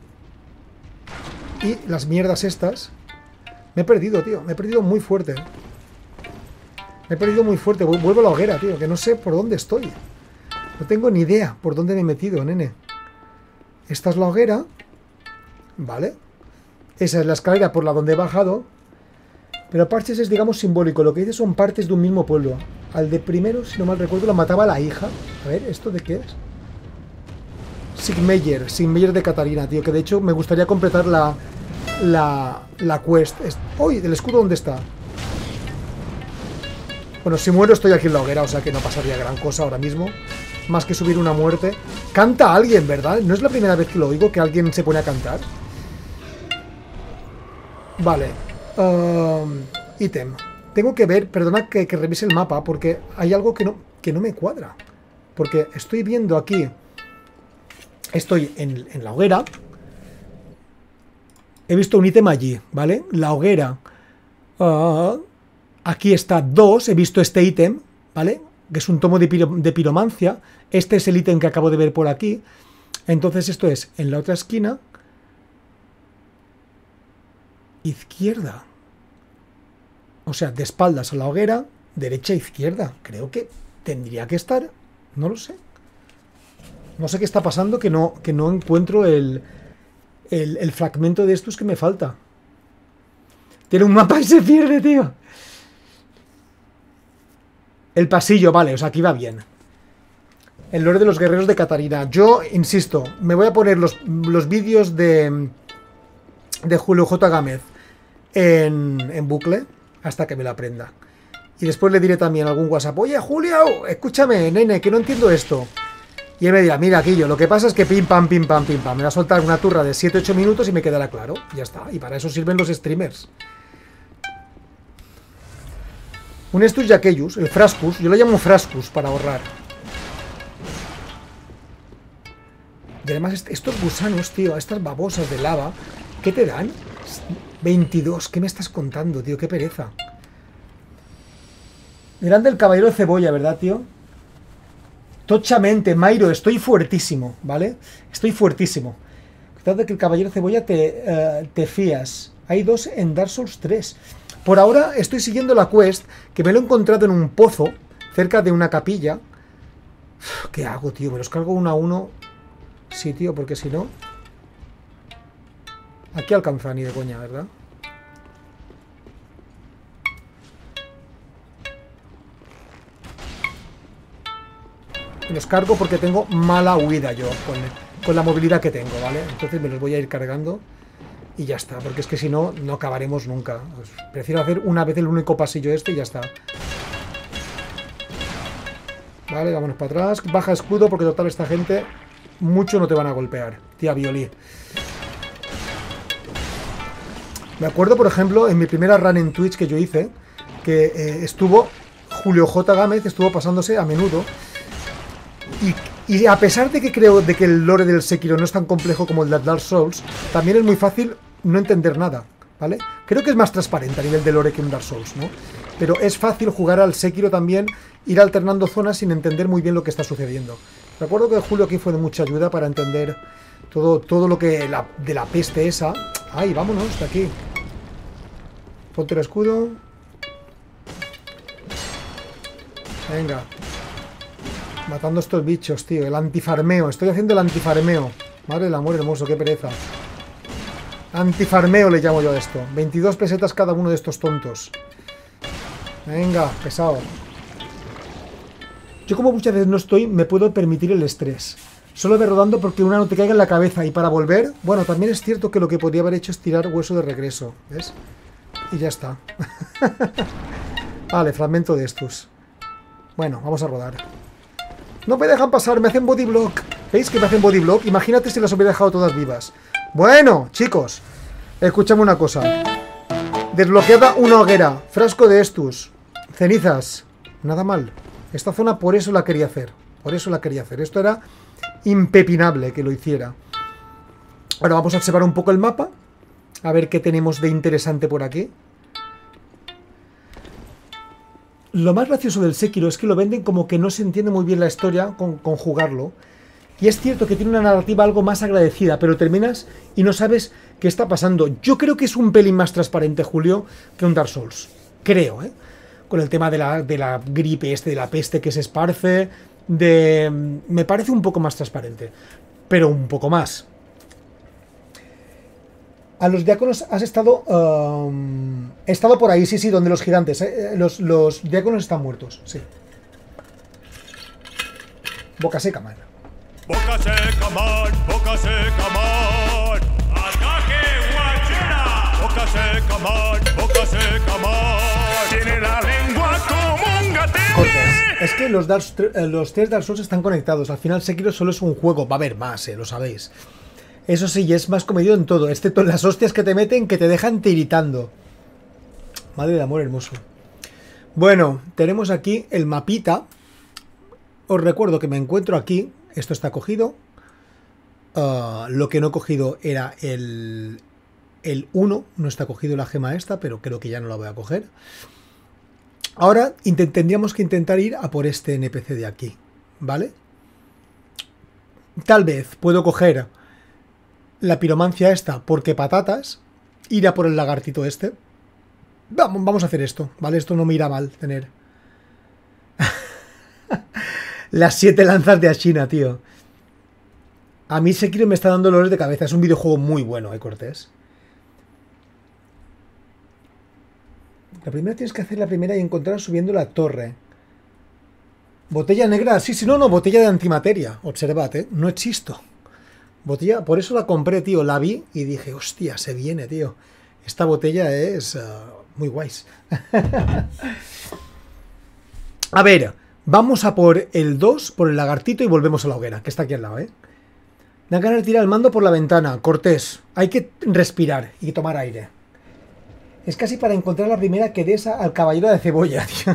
Speaker 1: Y las mierdas estas... Me he perdido, tío. Me he perdido muy fuerte. Me he perdido muy fuerte. Vuelvo a la hoguera, tío. Que no sé por dónde estoy. No tengo ni idea por dónde me he metido, nene. Esta es la hoguera. Vale. Esa es la escalera por la donde he bajado. Pero parches es, digamos, simbólico. Lo que dice son partes de un mismo pueblo. Al de primero, si no mal recuerdo, lo mataba la hija. A ver, ¿esto de qué es? Sigmeyer de Catarina, tío. Que de hecho me gustaría completar la quest. ¡Uy! ¿El escudo dónde está? Bueno, si muero estoy aquí en la hoguera, o sea que no pasaría gran cosa ahora mismo. Más que subir una muerte. Canta alguien, ¿verdad? No es la primera vez que lo oigo, que alguien se pone a cantar. Vale. Ítem. Tengo que ver, perdona que revise el mapa, porque hay algo que no me cuadra. Porque estoy viendo aquí... Estoy en la hoguera. He visto un ítem allí, ¿vale? La hoguera. Aquí está 2. He visto este ítem, ¿vale? Que es un tomo de piromancia. Este es el ítem que acabo de ver por aquí. Entonces esto es en la otra esquina. Izquierda. O sea, de espaldas a la hoguera. Derecha e izquierda. Creo que tendría que estar. No lo sé. No sé qué está pasando, que no encuentro el fragmento de estos que me falta. Tiene un mapa y se pierde, tío. El pasillo, vale, o sea, aquí va bien. El lore de los guerreros de Catarina. Yo, insisto, me voy a poner los vídeos de Julio J. Gámez en bucle hasta que me lo aprenda. Y después le diré también algún WhatsApp. Oye, Julio, escúchame, nene, que no entiendo esto. Y él me dirá, mira, Quillo, lo que pasa es que pim, pam, pim, pam, pim, pam. Me va a soltar una turra de 7-8 minutos y me quedará claro. Ya está. Y para eso sirven los streamers. Un Estus Jaqueius, el Frascus. Yo lo llamo Frascus para ahorrar. Y además estos gusanos, tío, estas babosas de lava, ¿qué te dan? 22. ¿Qué me estás contando, tío? Qué pereza. Grande el caballero de cebolla, ¿verdad, tío? Tochamente, Mairo, estoy fuertísimo, ¿vale? Estoy fuertísimo. Cuidado de que el caballero de cebolla te fías. Hay 2 en Dark Souls 3. Por ahora estoy siguiendo la quest, que me lo he encontrado en un pozo, cerca de una capilla. Uf, ¿qué hago, tío? ¿Me los cargo uno a uno? Sí, tío, porque si no... Aquí alcanza ni de coña, ¿verdad? Me los cargo porque tengo mala huida yo con la movilidad que tengo, ¿vale? Entonces me los voy a ir cargando y ya está, porque es que si no, no acabaremos nunca. Pues prefiero hacer una vez el único pasillo este y ya está. Vale, vámonos para atrás. Baja escudo porque total esta gente mucho no te van a golpear. Tía Violí. Me acuerdo, por ejemplo, en mi primera run en Twitch que yo hice, que estuvo Julio J. Gámez, estuvo pasándose a menudo. Y a pesar de que creo de que el lore del Sekiro no es tan complejo como el de Dark Souls, también es muy fácil no entender nada, ¿vale? Creo que es más transparente a nivel de lore que un Dark Souls, ¿no? Pero es fácil jugar al Sekiro también, ir alternando zonas sin entender muy bien lo que está sucediendo. Recuerdo que Julio aquí fue de mucha ayuda para entender todo lo que de la peste esa. ¡Ay, vámonos de aquí! Ponte el escudo. Venga. Matando estos bichos, tío. El antifarmeo. Estoy haciendo el antifarmeo. Madre del amor hermoso, qué pereza. Antifarmeo le llamo yo a esto. 22 pesetas cada uno de estos tontos. Venga, pesado. Yo como muchas veces no estoy, me puedo permitir el estrés. Solo ve rodando porque una no te caiga en la cabeza. Y para volver, bueno, también es cierto que lo que podría haber hecho es tirar hueso de regreso. ¿Ves? Y ya está. Vale, fragmento de estos. Bueno, vamos a rodar. No me dejan pasar, me hacen bodyblock. ¿Veis que me hacen bodyblock? Imagínate si las hubiera dejado todas vivas. Bueno, chicos, escuchadme una cosa. Desbloqueada una hoguera. Frasco de Estus. Cenizas. Nada mal. Esta zona por eso la quería hacer. Por eso la quería hacer. Esto era impepinable que lo hiciera. Ahora vamos a observar un poco el mapa. A ver qué tenemos de interesante por aquí. Lo más gracioso del Sekiro es que lo venden como que no se entiende muy bien la historia con jugarlo. Y es cierto que tiene una narrativa algo más agradecida, pero terminas y no sabes qué está pasando. Yo creo que es un pelín más transparente, Julio, que un Dark Souls. Creo, ¿eh? Con el tema de la gripe de la peste que se esparce, me parece un poco más transparente. Pero un poco más. A los diáconos has estado... he estado por ahí, sí, sí, donde los gigantes. Los diáconos están muertos, sí. Boca seca, man.
Speaker 3: Boca seca, man. Boca seca, man. ¡Ataque, guachera! Boca seca, man. Boca seca, man. Tiene la lengua como un gatete.
Speaker 1: Cortes. Es que los tres Dark Souls están conectados. Al final Sekiro solo es un juego. Va a haber más, lo sabéis. Eso sí, y es más comedido en todo, excepto en las hostias que te meten que te dejan tiritando. Madre de amor hermoso. Bueno, tenemos aquí el mapita. Os recuerdo que me encuentro aquí. Esto está cogido. Lo que no he cogido era el 1. No está cogido la gema esta, pero creo que ya no la voy a coger. Ahora tendríamos que intentar ir a por este NPC de aquí, ¿vale? Tal vez puedo coger la piromancia esta porque patatas, ir a por el lagartito este. Vamos a hacer esto, ¿vale? Esto no me irá mal tener. Las 7 lanzas de Ashina, tío. A mí Sekiro me está dando dolores de cabeza. Es un videojuego muy bueno, Cortés. La primera tienes que hacer la primera y encontrar subiendo la torre. Botella negra, sí, no, botella de antimateria. Observad, no existo. Botella, por eso la compré, tío. La vi y dije, hostia, se viene, tío. Esta botella es muy guays. A ver, vamos a por el 2, por el lagartito y volvemos a la hoguera, que está aquí al lado, Da ganas de tirar el mando por la ventana. Cortés, hay que respirar y tomar aire. Es casi para encontrar la primera que des al caballero de cebolla, tío.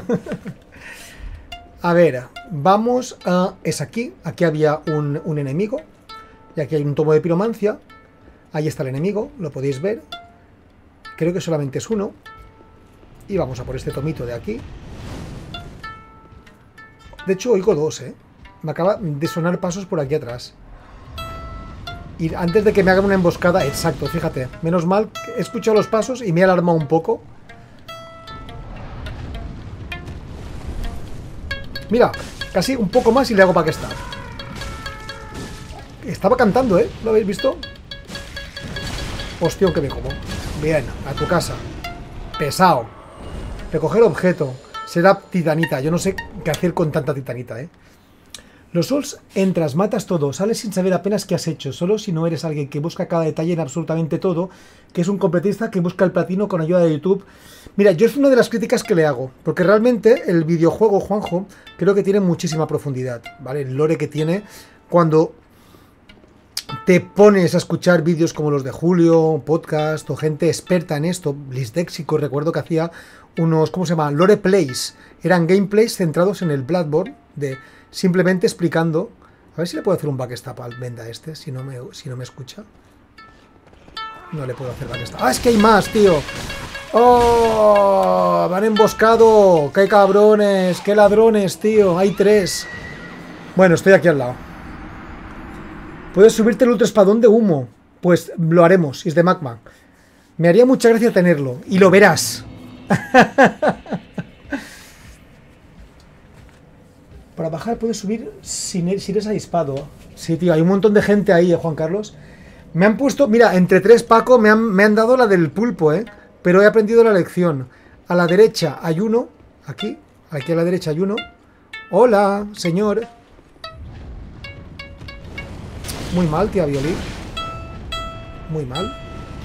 Speaker 1: A ver, vamos a... Es aquí. Aquí había un enemigo. Y aquí hay un tomo de piromancia. Ahí está el enemigo, lo podéis ver. Creo que solamente es uno. Y vamos a por este tomito de aquí. De hecho, oigo 2, Me acaba de sonar pasos por aquí atrás. Y antes de que me hagan una emboscada, exacto, fíjate. Menos mal, he escuchado los pasos y me he alarmado un poco. Mira, casi un poco más y le hago para que está. Estaba cantando, ¿Lo habéis visto? Hostia, que me como. Bien, a tu casa. Pesado. Recoger objeto. Será titanita. Yo no sé qué hacer con tanta titanita, Los Souls, entras, matas todo, sales sin saber apenas qué has hecho, solo si no eres alguien que busca cada detalle en absolutamente todo, que es un completista que busca el platino con ayuda de YouTube. Mira, yo es una de las críticas que le hago, porque realmente el videojuego, Juanjo, creo que tiene muchísima profundidad, ¿vale? El lore que tiene cuando te pones a escuchar vídeos como los de Julio, podcast o gente experta en esto, Blisdexico, recuerdo que hacía unos, ¿cómo se llama? Lore Plays, eran gameplays centrados en el Bloodborne, de... simplemente explicando. A ver si le puedo hacer un backstab al venda este, si no me escucha. No le puedo hacer backstab. ¡Ah, es que hay más, tío! ¡Oh! ¡Me han emboscado! ¡Qué cabrones! ¡Qué ladrones, tío! Hay 3. Bueno, estoy aquí al lado. ¿Puedes subirte el ultra espadón de humo? Pues lo haremos, es de magma. Me haría mucha gracia tenerlo. Y lo verás. Para bajar puedes subir si eres avispado. Sí, tío, hay un montón de gente ahí, Juan Carlos. Me han puesto... Mira, entre 3, Paco, me han dado la del pulpo, Pero he aprendido la lección. A la derecha hay uno. Aquí a la derecha hay uno. Hola, señor. Muy mal, tía Violín. Muy mal.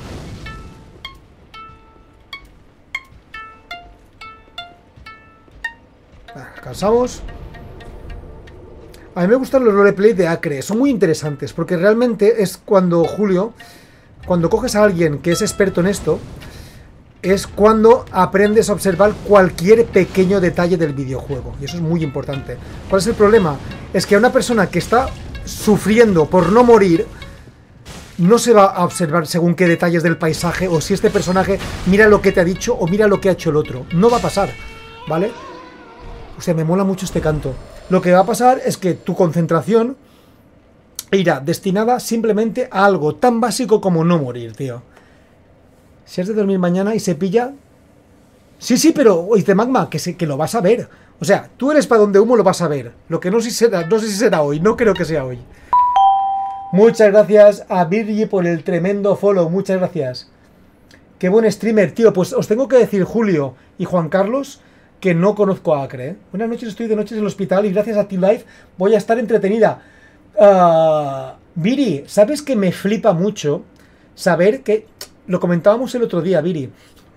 Speaker 1: Cansamos. A mí me gustan los roleplays de Acre, son muy interesantes, porque realmente es cuando, Julio, cuando coges a alguien que es experto en esto, es cuando aprendes a observar cualquier pequeño detalle del videojuego, y eso es muy importante. ¿Cuál es el problema? Es que a una persona que está sufriendo por no morir, no se va a observar según qué detalles del paisaje, o si este personaje mira lo que te ha dicho, o mira lo que ha hecho el otro. No va a pasar, ¿vale? O sea, me mola mucho este canto. Lo que va a pasar es que tu concentración irá destinada simplemente a algo tan básico como no morir, tío. Si has de dormir mañana y se pilla... Sí, pero dice Magma, que lo vas a ver. O sea, tú el espadón de humo lo vas a ver. Lo que no sé si será hoy, no creo que sea hoy. Muchas gracias a Virgi por el tremendo follow. Muchas gracias. Qué buen streamer, tío. Pues os tengo que decir, Julio y Juan Carlos, que no conozco a Acre, ¿eh? Buenas noches, estoy de noches en el hospital y gracias a Team Life voy a estar entretenida. Viri, ¿sabes que me flipa mucho saber que... Lo comentábamos el otro día, Viri.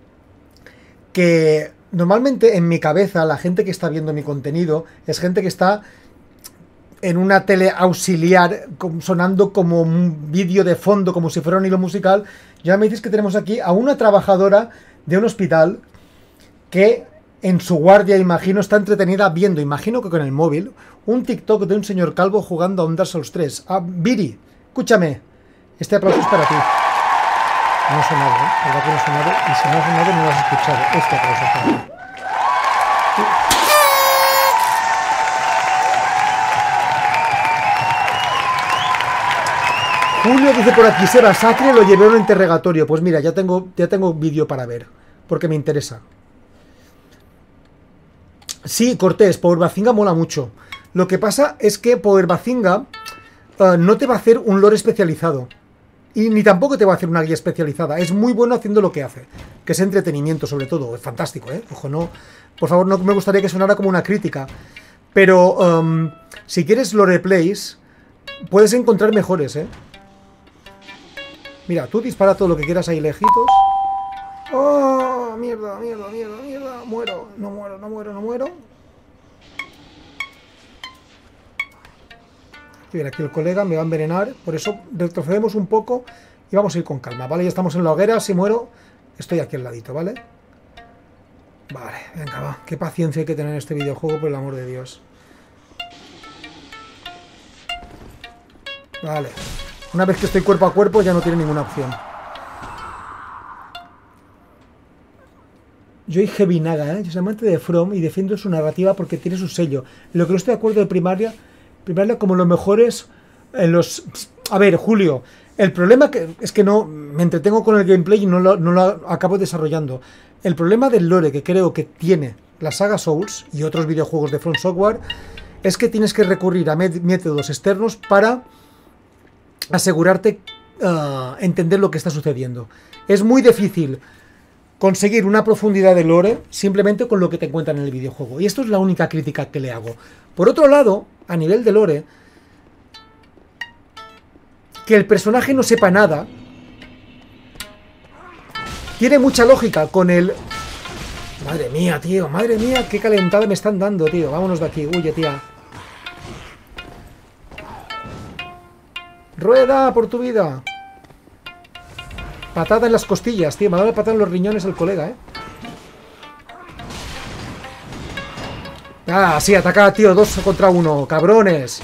Speaker 1: Que normalmente en mi cabeza la gente que está viendo mi contenido es gente que está en una tele auxiliar sonando como un vídeo de fondo, como si fuera un hilo musical. Ya me dices que tenemos aquí a una trabajadora de un hospital que en su guardia, imagino, está entretenida viendo, imagino que con el móvil, un TikTok de un señor calvo jugando a un Dark Souls 3. Viri, escúchame, este aplauso es para ti. No ha sonado, ¿eh? ¿Verdad que no ha sonado? Y si no ha sonado no lo has escuchado. Este aplauso es para ti. Julio dice por aquí, Seba, Sacre lo llevé a un interrogatorio. Pues mira, ya tengo vídeo para ver, porque me interesa. Sí, Cortés, Power Bazinga mola mucho. Lo que pasa es que Power Bazinga no te va a hacer un lore especializado. Y ni tampoco te va a hacer una guía especializada. Es muy bueno haciendo lo que hace, que es entretenimiento sobre todo. Es fantástico, ¿eh? Ojo, no, por favor, no me gustaría que sonara como una crítica. Pero si quieres lore plays, puedes encontrar mejores, ¿eh? Mira, tú dispara todo lo que quieras ahí lejitos. ¡Oh! Mierda, mierda, mierda, mierda. Muero, no muero, no muero, no muero. Y bien, aquí el colega me va a envenenar. Por eso retrocedemos un poco y vamos a ir con calma, ¿vale? Ya estamos en la hoguera. Si muero, estoy aquí al ladito, ¿vale? Vale, venga, va. Qué paciencia hay que tener en este videojuego, por el amor de Dios. Vale. Una vez que estoy cuerpo a cuerpo ya no tiene ninguna opción. Yo y Heavy Naga, ¿eh? Yo soy amante de From y defiendo su narrativa porque tiene su sello. Lo que no estoy de acuerdo de primaria como los mejores en los... A ver, Julio, el problema es que no me entretengo con el gameplay y no lo acabo desarrollando. El problema del lore que creo que tiene la saga Souls y otros videojuegos de From Software es que tienes que recurrir a métodos externos para asegurarte entender lo que está sucediendo. Es muy difícil conseguir una profundidad de lore simplemente con lo que te encuentran en el videojuego. Y esto es la única crítica que le hago. Por otro lado, a nivel de lore, que el personaje no sepa nada tiene mucha lógica con el... Madre mía, tío, madre mía, qué calentada me están dando, tío. Vámonos de aquí, huye, tía. Rueda por tu vida. Patada en las costillas, tío. Me ha dado la patada en los riñones el colega, ¿eh? Ah, sí, ataca, tío. 2 contra 1. Cabrones.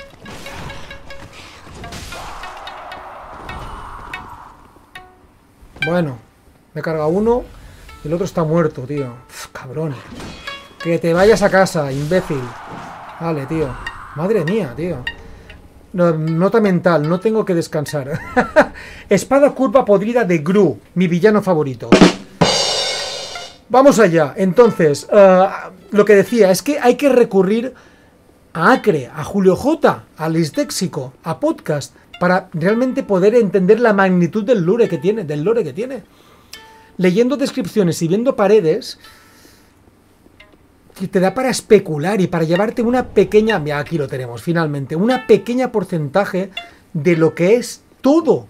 Speaker 1: Bueno. Me carga uno. El otro está muerto, tío. Uf, cabrón. Que te vayas a casa, imbécil. Vale, tío. Madre mía, tío. Nota mental, no tengo que descansar. Espada curva podrida de Gru, mi villano favorito. Vamos allá. Entonces, lo que decía es que hay que recurrir a Acre, a Julio J, a Lisdéxico, a Podcast, para realmente poder entender la magnitud del lore que tiene, Leyendo descripciones y viendo paredes, que te da para especular y para llevarte una pequeña... Mira, aquí lo tenemos, finalmente. Una pequeña porcentaje de lo que es todo.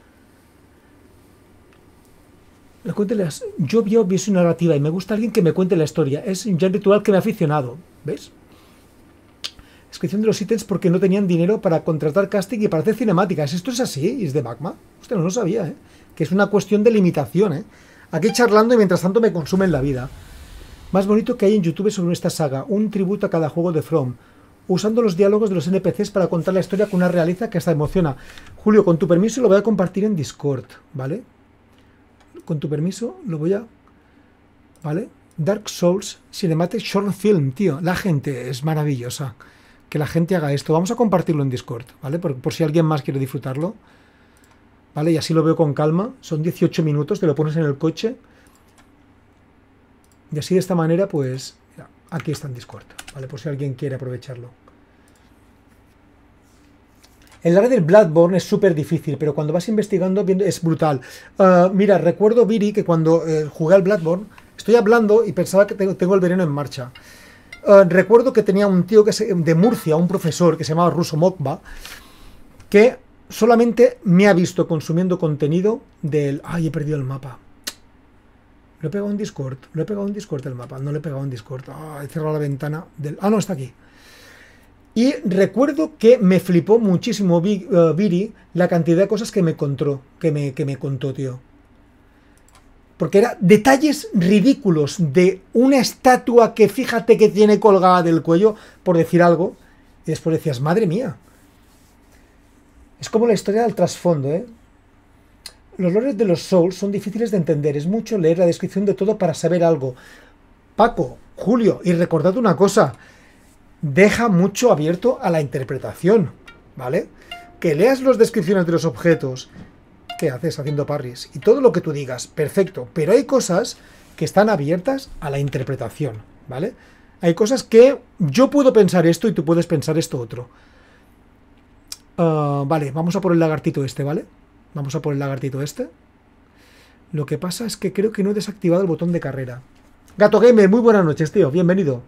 Speaker 1: Yo vi su narrativa y me gusta alguien que me cuente la historia. Es un ritual que me ha aficionado. ¿Ves? Descripción de los ítems porque no tenían dinero para contratar casting y para hacer cinemáticas. ¿Esto es así? ¿Es de Magma? Usted no lo sabía, ¿eh? Que es una cuestión de limitación, ¿eh? Aquí charlando y mientras tanto me consumen la vida. Más bonito que hay en YouTube sobre esta saga, un tributo a cada juego de From, usando los diálogos de los NPCs para contar la historia con una realidad que hasta emociona. Julio, con tu permiso lo voy a compartir en Discord, ¿vale? Con tu permiso lo voy a... ¿Vale? Dark Souls Cinematic Short Film, tío. La gente es maravillosa. Que la gente haga esto. Vamos a compartirlo en Discord, ¿vale? Por si alguien más quiere disfrutarlo. ¿Vale? Y así lo veo con calma. Son 18 minutos, te lo pones en el coche. Y así de esta manera, pues, mira, aquí está en Discord, ¿vale? Por si alguien quiere aprovecharlo. El área del Bloodborne es súper difícil, pero cuando vas investigando es brutal. Mira, recuerdo, Viri, que cuando jugué al Bloodborne, estoy hablando y pensaba que tengo el veneno en marcha. Recuerdo que tenía un tío de Murcia, un profesor que se llamaba Russo Mokba, que solamente me ha visto consumiendo contenido del... ¡Ay, he perdido el mapa! Lo he pegado en Discord. Lo he pegado en Discord el mapa. No lo he pegado en Discord. He cerrado la ventana del... Ah, no, está aquí. Y recuerdo que me flipó muchísimo Viri la cantidad de cosas que me contó, tío. Porque eran detalles ridículos de una estatua que fíjate que tiene colgada del cuello, por decir algo. Y después decías, madre mía. Es como la historia del trasfondo, ¿eh? Los lores de los Souls son difíciles de entender. Es mucho leer la descripción de todo para saber algo. Paco, Julio, y recordad una cosa. Deja mucho abierto a la interpretación, ¿vale? Que leas las descripciones de los objetos. ¿Qué haces haciendo parries? Y todo lo que tú digas, perfecto. Pero hay cosas que están abiertas a la interpretación, ¿vale? Hay cosas que yo puedo pensar esto y tú puedes pensar esto otro. Vale, vamos a por el lagartito este, ¿vale? Vamos a por el lagartito este. Lo que pasa es que creo que no he desactivado el botón de carrera. Gato Gamer, muy buenas noches, tío. Bienvenido.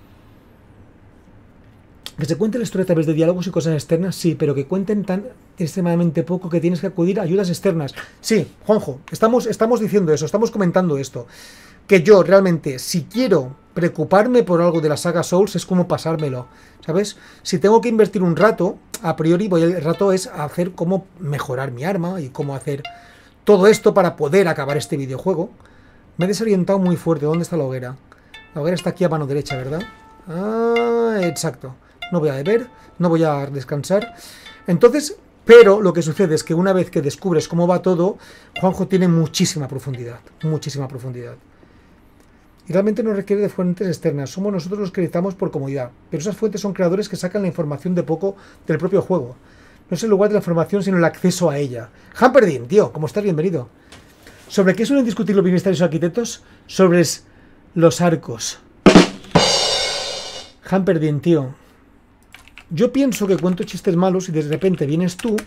Speaker 1: Que se cuente la historia a través de diálogos y cosas externas, sí, pero que cuenten tan extremadamente poco que tienes que acudir a ayudas externas. Sí, Juanjo, estamos diciendo eso, estamos comentando esto. Que yo realmente, si quiero preocuparme por algo de la saga Souls, es como pasármelo, ¿sabes? Si tengo que invertir un rato, a priori el rato es hacer cómo mejorar mi arma y cómo hacer todo esto para poder acabar este videojuego. Me he desorientado muy fuerte. ¿Dónde está la hoguera? La hoguera está aquí a mano derecha, ¿verdad? Ah, exacto. No voy a beber, no voy a descansar. Entonces, pero lo que sucede es que una vez que descubres cómo va todo, Juanjo tiene muchísima profundidad. Muchísima profundidad. Y realmente no requiere de fuentes externas. Somos nosotros los que editamos por comodidad. Pero esas fuentes son creadores que sacan la información de poco del propio juego. No es el lugar de la información, sino el acceso a ella. Hamperdin, tío, ¿cómo estás? Bienvenido. ¿Sobre qué suelen discutir los ministerios arquitectos? Sobre los arcos. Hamperdin, tío. Yo pienso que cuento chistes malos y de repente vienes tú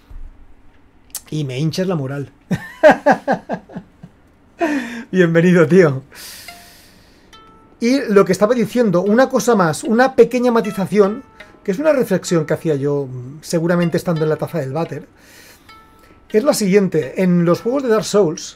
Speaker 1: y me hinchas la moral. Bienvenido, tío. Y lo que estaba diciendo, una cosa más, una pequeña matización, que es una reflexión que hacía yo seguramente estando en la taza del váter, es la siguiente. En los juegos de Dark Souls,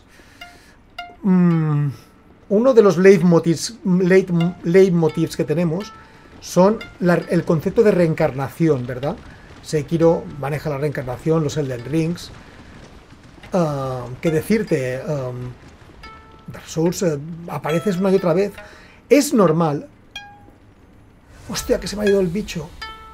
Speaker 1: uno de los leitmotivs que tenemos son el concepto de reencarnación, ¿verdad? Sekiro maneja la reencarnación, los Elden Rings. Que decirte, Dark Souls apareces una y otra vez. Es normal. Hostia, que se me ha ido el bicho.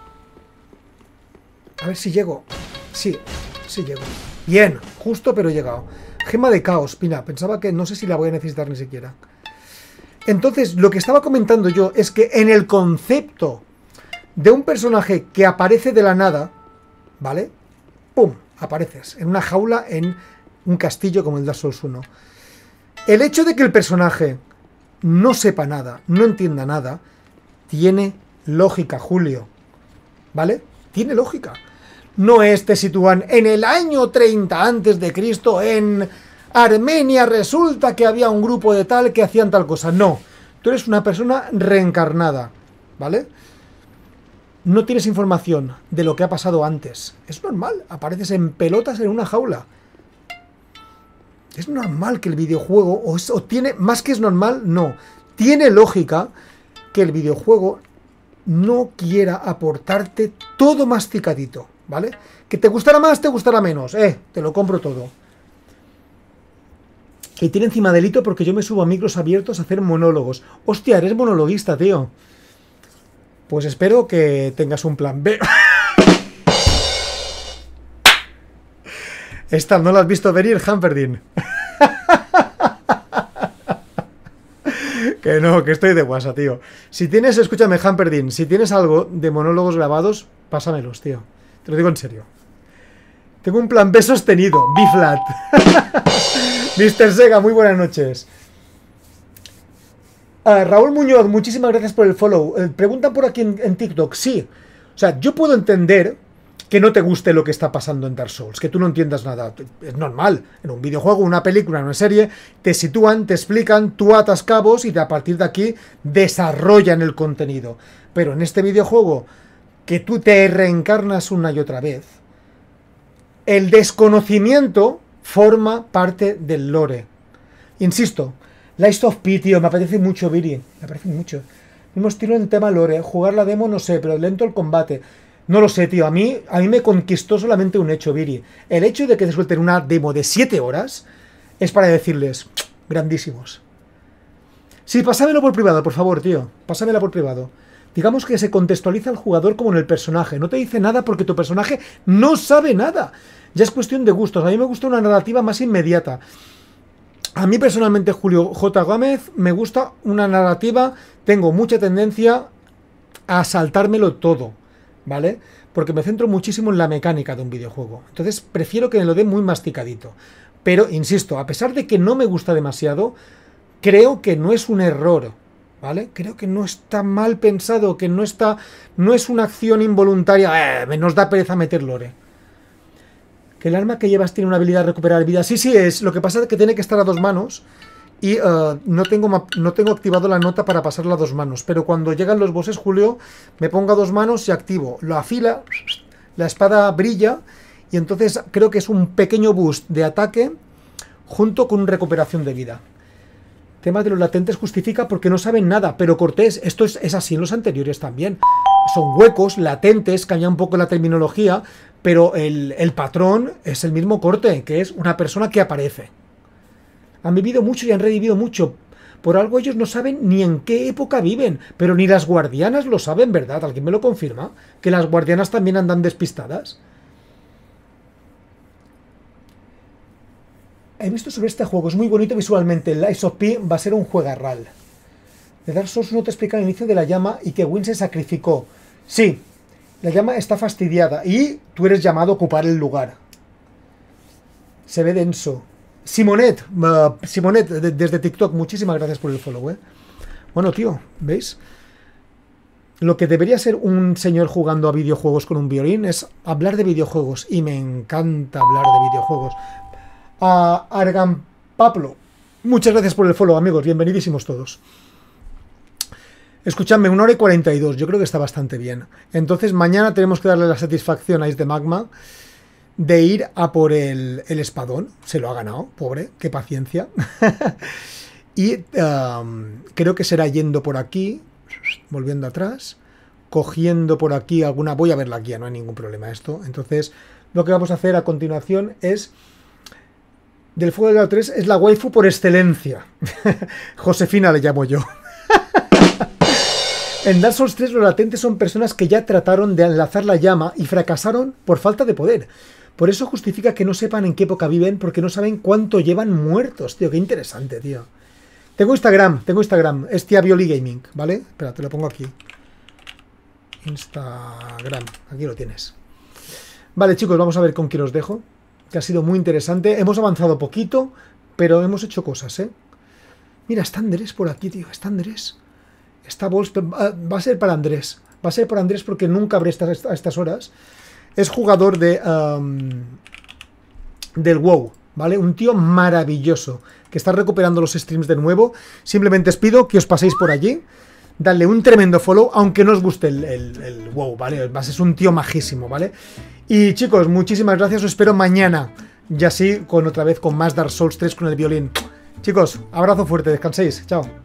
Speaker 1: A ver si llego. Sí, sí llego. Bien, justo pero he llegado. Gema de caos, Pina. Pensaba que no sé si la voy a necesitar ni siquiera. Entonces, lo que estaba comentando yo es que en el concepto de un personaje que aparece de la nada, ¿vale? ¡Pum! Apareces en una jaula en un castillo como el Dark Souls 1. El hecho de que el personaje no sepa nada, no entienda nada, tiene lógica, Julio. ¿Vale? Tiene lógica. No te sitúan en el año 30 antes de Cristo en Armenia, resulta que había un grupo de tal que hacían tal cosa. No, tú eres una persona reencarnada, ¿vale? No tienes información de lo que ha pasado antes. Es normal, apareces en pelotas en una jaula. Es normal que el videojuego, o tiene, más que es normal, no. Tiene lógica que el videojuego no quiera aportarte todo masticadito, ¿vale? Que te gustará más, te gustará menos, te lo compro todo. Y tiene encima delito porque yo me subo a micros abiertos a hacer monólogos. Hostia, eres monologuista, tío. Pues espero que tengas un plan B. Esta no la has visto venir, Hamperdin. Que no, que estoy de guasa, tío. Si tienes, escúchame, Hamperdin, si tienes algo de monólogos grabados, pásamelos, tío. Te lo digo en serio. Tengo un plan B sostenido, B-flat. Mr. Sega, muy buenas noches. Raúl Muñoz, muchísimas gracias por el follow. Preguntan por aquí en TikTok. Sí, o sea, yo puedo entender que no te guste lo que está pasando en Dark Souls, que tú no entiendas nada. Es normal. En un videojuego, una película, en una serie, te sitúan, te explican, tú atas cabos y a partir de aquí desarrollan el contenido. Pero en este videojuego, que tú te reencarnas una y otra vez, el desconocimiento forma parte del lore. Insisto, Lies of P, tío, me apetece mucho, Viri. Me apetece mucho. Mismo estilo en tema lore. Jugar la demo, no sé, pero lento el combate. No lo sé, tío. A mí me conquistó solamente un hecho, Viri. El hecho de que te suelten una demo de 7 horas es para decirles, grandísimos. Sí, pásamelo por privado, por favor, tío. Pásamela por privado. Digamos que se contextualiza al jugador como en el personaje. No te dice nada porque tu personaje no sabe nada. Ya es cuestión de gustos. A mí me gusta una narrativa más inmediata. A mí personalmente, Julio J. Gómez, me gusta una narrativa. Tengo mucha tendencia a saltármelo todo, ¿vale? Porque me centro muchísimo en la mecánica de un videojuego. Entonces prefiero que me lo dé muy masticadito. Pero, insisto, a pesar de que no me gusta demasiado, creo que no es un error, ¿vale? Creo que no está mal pensado, que no es una acción involuntaria. Nos da pereza meter lore. Que el arma que llevas tiene una habilidad de recuperar vida. Sí, es. Lo que pasa es que tiene que estar a 2 manos. Y no tengo activado la nota para pasarla a 2 manos. Pero cuando llegan los bosses, Julio, me pongo a 2 manos y activo. Lo afila, la espada brilla. Y entonces creo que es un pequeño boost de ataque junto con recuperación de vida. Tema de los latentes justifica porque no saben nada. Pero Cortés, esto es así en los anteriores también. Son huecos, latentes, cambia un poco la terminología. Pero el patrón es el mismo corte, que es una persona que aparece. Han vivido mucho y han revivido mucho. Por algo ellos no saben ni en qué época viven. Pero ni las guardianas lo saben, ¿verdad? ¿Alguien me lo confirma? ¿Que las guardianas también andan despistadas? He visto sobre este juego, es muy bonito visualmente. El Lies of P va a ser un juegarral. De Dark Souls no te explica el inicio de la llama y que Wynne se sacrificó. Sí. La llama está fastidiada y tú eres llamado a ocupar el lugar. Se ve denso. Simonet, desde TikTok, muchísimas gracias por el follow, Bueno, tío, ¿veis? Lo que debería ser un señor jugando a videojuegos con un violín es hablar de videojuegos. Y me encanta hablar de videojuegos. A Argan Pablo, muchas gracias por el follow, amigos. Bienvenidísimos todos. Escuchadme, 1 hora y 42, yo creo que está bastante bien. Entonces mañana tenemos que darle la satisfacción a Ice de Magma de ir a por el espadón. Se lo ha ganado, pobre, qué paciencia. Y creo que será yendo por aquí, volviendo atrás, cogiendo por aquí alguna... Voy a ver la guía, no hay ningún problema esto. Entonces lo que vamos a hacer a continuación es... Del Fuego del Grado 3 es la waifu por excelencia. Josefina le llamo yo. En Dark Souls 3 los latentes son personas que ya trataron de enlazar la llama y fracasaron por falta de poder. Por eso justifica que no sepan en qué época viven porque no saben cuánto llevan muertos, tío. Qué interesante, tío. Tengo Instagram. Es Tía Violi Gaming, ¿vale? Espera, te lo pongo aquí. Instagram. Aquí lo tienes. Vale, chicos, vamos a ver con quién os dejo. Que ha sido muy interesante. Hemos avanzado poquito, pero hemos hecho cosas, Mira, está Andrés por aquí, tío. Está Andrés. Esta bolsa va a ser para Andrés. Va a ser para Andrés porque nunca abre a estas horas. Es jugador del WoW, ¿vale? Un tío maravilloso que está recuperando los streams de nuevo. Simplemente os pido que os paséis por allí. Dadle un tremendo follow, aunque no os guste el WoW, ¿vale? Es un tío majísimo, ¿vale? Y chicos, muchísimas gracias. Os espero mañana. Y así, otra vez con más Dark Souls 3 con el violín. Chicos, abrazo fuerte. Descanséis. Chao.